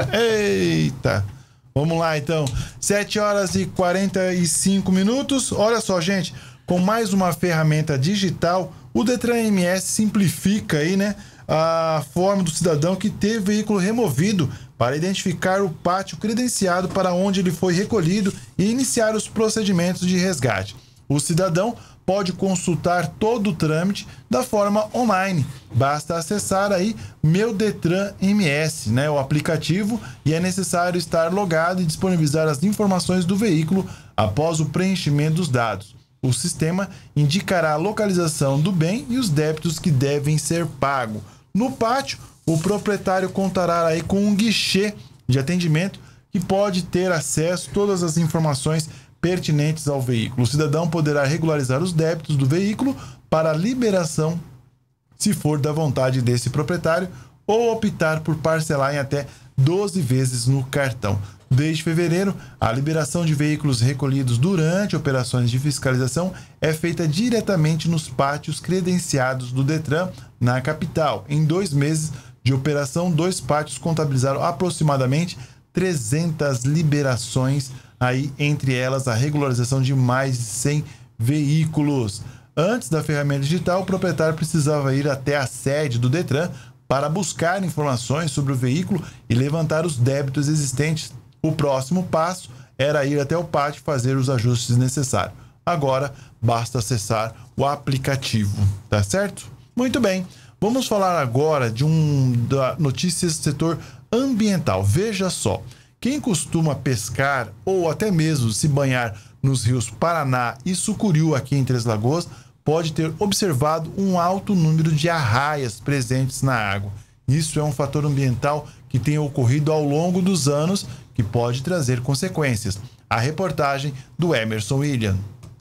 Eita. Vamos lá, então. sete horas e quarenta e cinco minutos. Olha só, gente. Com mais uma ferramenta digital, o Detran M S simplifica aí, né, a forma do cidadão que teve veículo removido para identificar o pátio credenciado para onde ele foi recolhido e iniciar os procedimentos de resgate. O cidadão pode consultar todo o trâmite da forma online. Basta acessar aí Meu Detran M S, né, o aplicativo, e é necessário estar logado e disponibilizar as informações do veículo após o preenchimento dos dados. O sistema indicará a localização do bem e os débitos que devem ser pagos. No pátio, o proprietário contará aí com um guichê de atendimento que pode ter acesso a todas as informações pertinentes ao veículo. O cidadão poderá regularizar os débitos do veículo para liberação, se for da vontade desse proprietário, ou optar por parcelar em até doze vezes no cartão. Desde fevereiro, a liberação de veículos recolhidos durante operações de fiscalização é feita diretamente nos pátios credenciados do Detran na capital. Em dois meses de operação, dois pátios contabilizaram aproximadamente trezentas liberações, aí entre elas a regularização de mais de cem veículos. Antes da ferramenta digital, o proprietário precisava ir até a sede do Detran para buscar informações sobre o veículo e levantar os débitos existentes. O próximo passo era ir até o pátio e fazer os ajustes necessários. Agora, basta acessar o aplicativo, tá certo? Muito bem, vamos falar agora de um da notícias do setor ambiental. Veja só, quem costuma pescar ou até mesmo se banhar nos rios Paraná e Sucuriú aqui em Três Lagoas pode ter observado um alto número de arraias presentes na água. Isso é um fator ambiental que tem ocorrido ao longo dos anos que pode trazer consequências. A reportagem do Emerson William.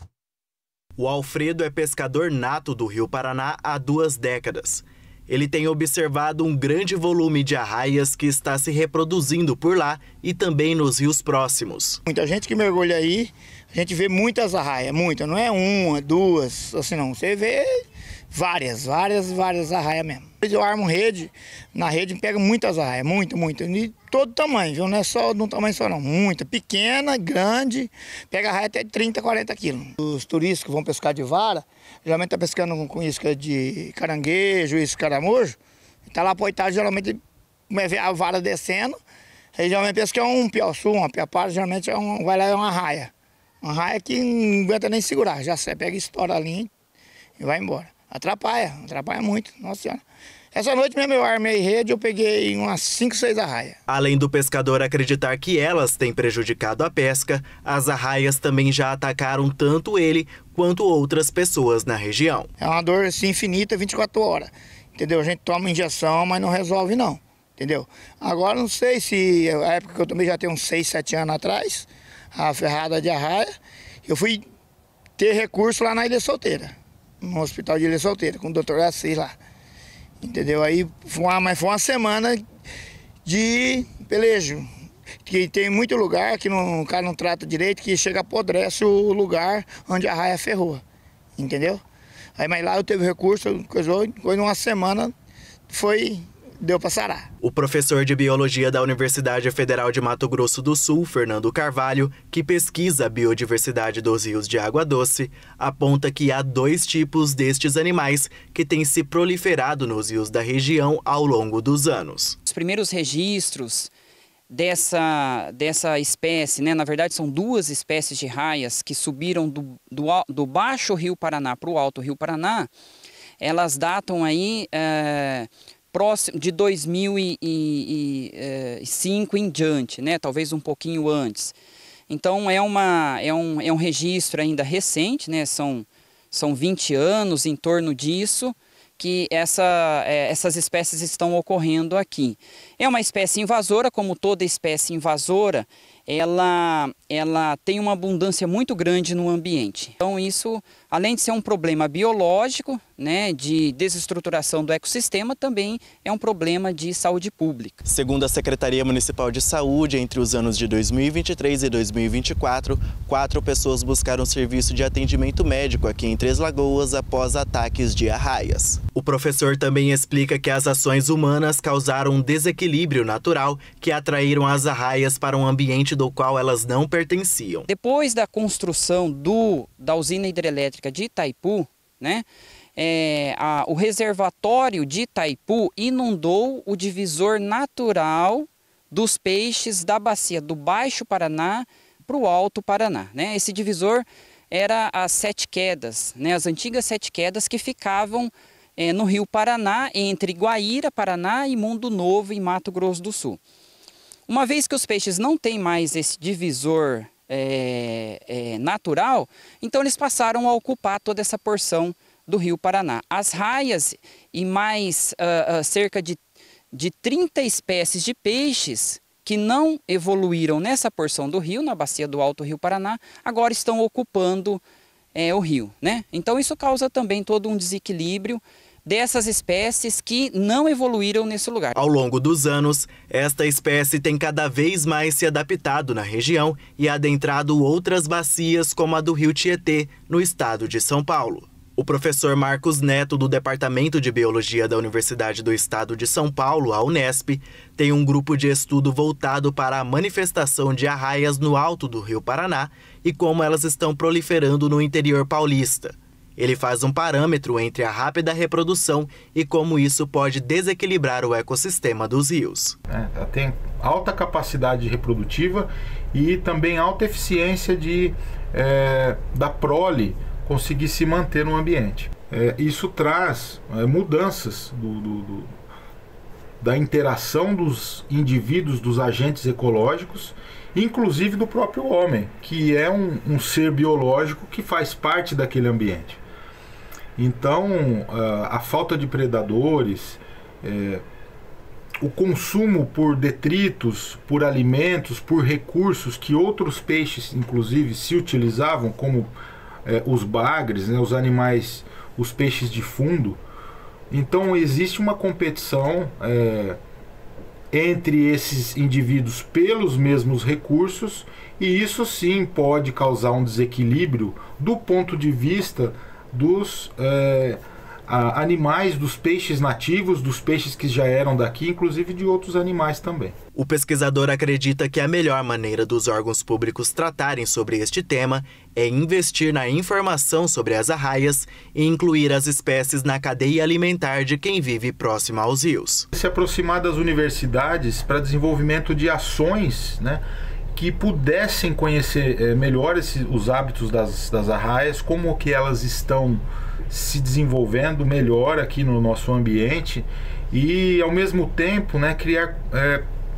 O Alfredo é pescador nato do Rio Paraná há duas décadas. Ele tem observado um grande volume de arraias que está se reproduzindo por lá e também nos rios próximos. Muita gente que mergulha aí, a gente vê muitas arraias, muitas, não é uma, duas, assim não, você vê várias, várias, várias arraias mesmo. Eu armo rede, na rede pega muitas arraias, muito, muito, de todo tamanho, viu? Não é só de um tamanho só não, muita, pequena, grande, pega arraia até de trinta, quarenta quilos. Os turistas que vão pescar de vara, geralmente tá pescando com isca de caranguejo, isca de caramujo, tá lá apoiado, geralmente vê a vara descendo, aí geralmente pesca é um piauçu, uma piapara, geralmente é um, vai lá é uma arraia. Uma arraia que não aguenta nem segurar, já você pega e estoura a linha e vai embora. Atrapalha, atrapalha muito, nossa senhora. Essa noite mesmo eu armei rede, eu peguei umas cinco, seis arraias. Além do pescador acreditar que elas têm prejudicado a pesca, as arraias também já atacaram tanto ele quanto outras pessoas na região. É uma dor assim infinita, vinte e quatro horas, entendeu? A gente toma injeção, mas não resolve não, entendeu? Agora não sei se, a época que eu tomei já tem uns seis, sete anos atrás, a ferrada de arraia, eu fui ter recurso lá na Ilha Solteira, no hospital de Ilha Solteira, com o doutor Assis lá. Entendeu? Aí foi uma, mas foi uma semana de pelejo. Que tem muito lugar que não, o cara não trata direito, que chega apodrece o lugar onde a arraia ferrou. Entendeu? Aí, mas lá eu teve recurso, coisou, coisa uma semana foi. Deu para sarar. O professor de Biologia da Universidade Federal de Mato Grosso do Sul, Fernando Carvalho, que pesquisa a biodiversidade dos rios de água doce, aponta que há dois tipos destes animais que têm se proliferado nos rios da região ao longo dos anos. Os primeiros registros dessa, dessa espécie, né, na verdade são duas espécies de raias que subiram do, do, do baixo Rio Paraná para o alto Rio Paraná, elas datam aí... É, próximo de dois mil e cinco em diante, né? Talvez um pouquinho antes. Então é, uma, é, um, é um registro ainda recente, né? São, são vinte anos em torno disso que essa, é, essas espécies estão ocorrendo aqui. É uma espécie invasora, como toda espécie invasora, ela, ela tem uma abundância muito grande no ambiente. Então isso, além de ser um problema biológico, né, de desestruturação do ecossistema, também é um problema de saúde pública. Segundo a Secretaria Municipal de Saúde, entre os anos de dois mil e vinte e três e dois mil e vinte e quatro, quatro pessoas buscaram serviço de atendimento médico aqui em Três Lagoas após ataques de arraias. O professor também explica que as ações humanas causaram um desequilíbrio natural que atraíram as arraias para um ambiente do qual elas não pertenciam. Depois da construção do, da usina hidrelétrica de Itaipu, né, é, a, o reservatório de Itaipu inundou o divisor natural dos peixes da bacia do Baixo Paraná para o Alto Paraná. Né? Esse divisor era as Sete Quedas, né, as antigas Sete Quedas que ficavam é, no Rio Paraná, entre Guaíra, Paraná e Mundo Novo, em Mato Grosso do Sul. Uma vez que os peixes não têm mais esse divisor é, é, natural, então eles passaram a ocupar toda essa porção do Rio Paraná. As raias e mais uh, uh, cerca de, de trinta espécies de peixes que não evoluíram nessa porção do rio, na bacia do Alto Rio Paraná, agora estão ocupando é, o rio, né? Então isso causa também todo um desequilíbrio dessas espécies que não evoluíram nesse lugar. Ao longo dos anos, esta espécie tem cada vez mais se adaptado na região e adentrado outras bacias como a do Rio Tietê, no estado de São Paulo. O professor Marcos Neto, do Departamento de Biologia da Universidade do Estado de São Paulo, a Unesp, tem um grupo de estudo voltado para a manifestação de arraias no alto do Rio Paraná e como elas estão proliferando no interior paulista. Ele faz um parâmetro entre a rápida reprodução e como isso pode desequilibrar o ecossistema dos rios. É, ela tem alta capacidade reprodutiva e também alta eficiência de, é, da prole conseguir se manter no ambiente. É, isso traz é, mudanças do, do, do, da interação dos indivíduos, dos agentes ecológicos, inclusive do próprio homem, que é um, um ser biológico que faz parte daquele ambiente. Então, a, a falta de predadores, é, o consumo por detritos, por alimentos, por recursos que outros peixes, inclusive, se utilizavam, como É, os bagres, né, os animais, os peixes de fundo. Então existe uma competição é, entre esses indivíduos pelos mesmos recursos, e isso sim pode causar um desequilíbrio do ponto de vista dos é, a, animais, dos peixes nativos, dos peixes que já eram daqui, inclusive de outros animais também. O pesquisador acredita que a melhor maneira dos órgãos públicos tratarem sobre este tema é investir na informação sobre as arraias e incluir as espécies na cadeia alimentar de quem vive próximo aos rios. Se aproximar das universidades para desenvolvimento de ações, né, que pudessem conhecer é, melhor esse, os hábitos das, das arraias, como que elas estão se desenvolvendo melhor aqui no nosso ambiente e, ao mesmo tempo, né, criar é,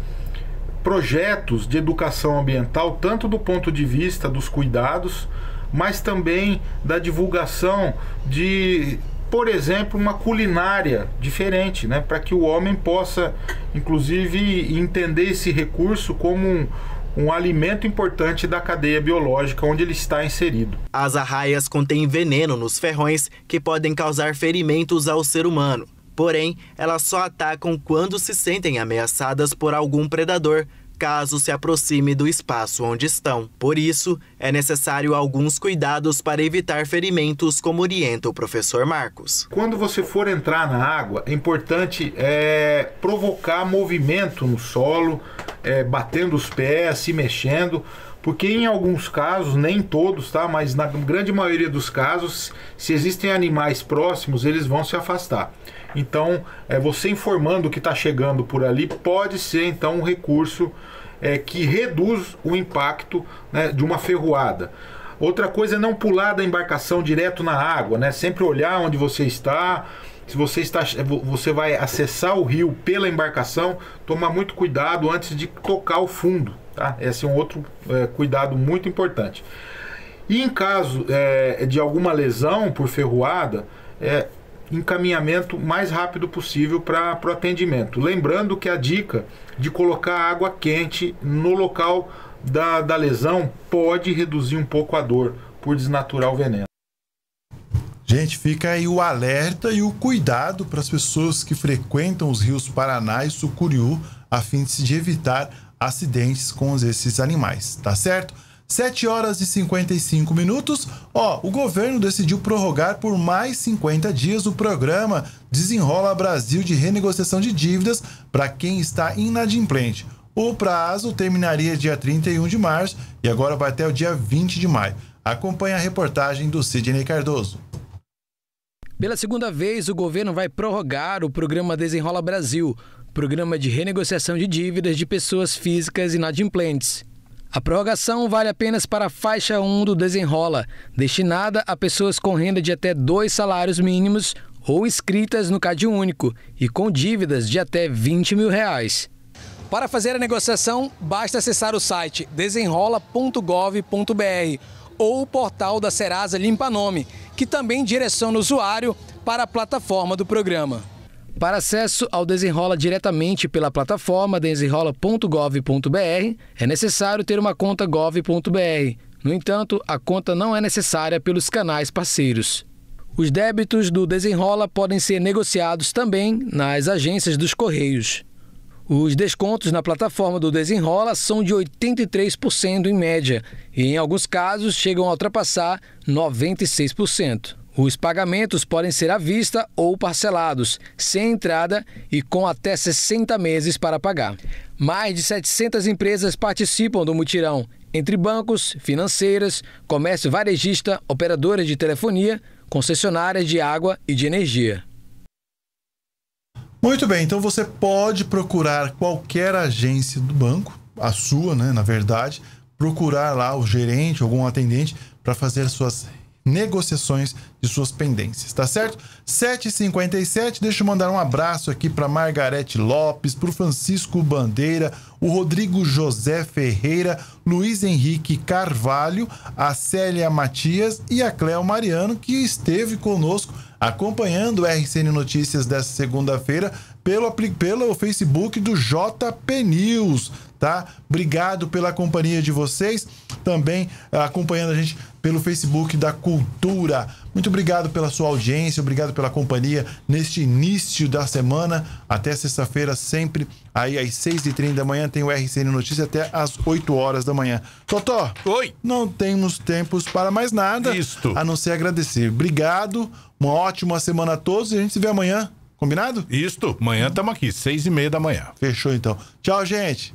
projetos de educação ambiental, tanto do ponto de vista dos cuidados, mas também da divulgação de, por exemplo, uma culinária diferente, né, para que o homem possa, inclusive, entender esse recurso como um, um alimento importante da cadeia biológica onde ele está inserido. As arraias contêm veneno nos ferrões que podem causar ferimentos ao ser humano. Porém, elas só atacam quando se sentem ameaçadas por algum predador, caso se aproxime do espaço onde estão. Por isso, é necessário alguns cuidados para evitar ferimentos, como orienta o professor Marcos. Quando você for entrar na água, é importante é, provocar movimento no solo, é, batendo os pés, se mexendo, porque em alguns casos, nem todos, tá? Mas na grande maioria dos casos, se existem animais próximos, eles vão se afastar. Então, é, você informando que está chegando por ali pode ser, então, um recurso é, que reduz o impacto, né, de uma ferroada. Outra coisa é não pular da embarcação direto na água, né? Sempre olhar onde você está. Se você, está, você vai acessar o rio pela embarcação, tomar muito cuidado antes de tocar o fundo. Tá? Esse é um outro é, cuidado muito importante. E em caso é, de alguma lesão por ferroada, é, encaminhamento mais rápido possível para o atendimento. Lembrando que a dica de colocar água quente no local da, da lesão pode reduzir um pouco a dor por desnaturar o veneno. Gente, fica aí o alerta e o cuidado para as pessoas que frequentam os rios Paraná e Sucuriú, a fim de evitar acidentes com esses animais, tá certo? sete horas e cinquenta e cinco minutos. Ó, o governo decidiu prorrogar por mais cinquenta dias o programa Desenrola Brasil de renegociação de dívidas para quem está inadimplente. O prazo terminaria dia trinta e um de março e agora vai até o dia vinte de maio. Acompanhe a reportagem do Sidney Cardoso. Pela segunda vez, o governo vai prorrogar o programa Desenrola Brasil, programa de renegociação de dívidas de pessoas físicas inadimplentes. A prorrogação vale apenas para a faixa um do Desenrola, destinada a pessoas com renda de até dois salários mínimos ou inscritas no Cade Único e com dívidas de até vinte mil reais. Para fazer a negociação, basta acessar o site desenrola ponto gov ponto br ou o portal da Serasa Limpa Nome, que também direciona o usuário para a plataforma do programa. Para acesso ao Desenrola diretamente pela plataforma desenrola ponto gov ponto br, é necessário ter uma conta gov ponto br. No entanto, a conta não é necessária pelos canais parceiros. Os débitos do Desenrola podem ser negociados também nas agências dos Correios. Os descontos na plataforma do Desenrola são de oitenta e três por cento em média e, em alguns casos, chegam a ultrapassar noventa e seis por cento. Os pagamentos podem ser à vista ou parcelados, sem entrada e com até sessenta meses para pagar. Mais de setecentas empresas participam do mutirão, entre bancos, financeiras, comércio varejista, operadoras de telefonia, concessionárias de água e de energia. Muito bem, então você pode procurar qualquer agência do banco, a sua, né, na verdade, procurar lá o gerente, algum atendente, para fazer suas negociações de suas pendências, tá certo? sete e cinquenta e sete, deixa eu mandar um abraço aqui para Margarete Lopes, para o Francisco Bandeira, o Rodrigo José Ferreira, Luiz Henrique Carvalho, a Célia Matias e a Cléo Mariano, que esteve conosco acompanhando o R C N Notícias dessa segunda-feira pelo, pelo Facebook do J P News, tá? Obrigado pela companhia de vocês, também acompanhando a gente pelo Facebook da Cultura. Muito obrigado pela sua audiência, obrigado pela companhia neste início da semana. Até sexta-feira, sempre aí às seis e trinta da manhã, tem o R C N Notícias até às oito horas da manhã. Totó, oi. Não temos tempos para mais nada, Isto. a não ser agradecer. Obrigado, uma ótima semana a todos e a gente se vê amanhã, combinado? Isto, amanhã estamos aqui, seis e meia da manhã. Fechou então. Tchau, gente.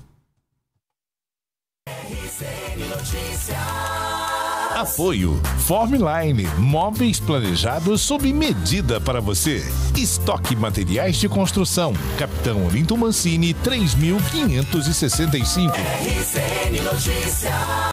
Apoio Formline, móveis planejados sob medida para você. Estoque materiais de construção. Capitão Olinto Mancini, três mil quinhentos e sessenta e cinco. R C N Notícias.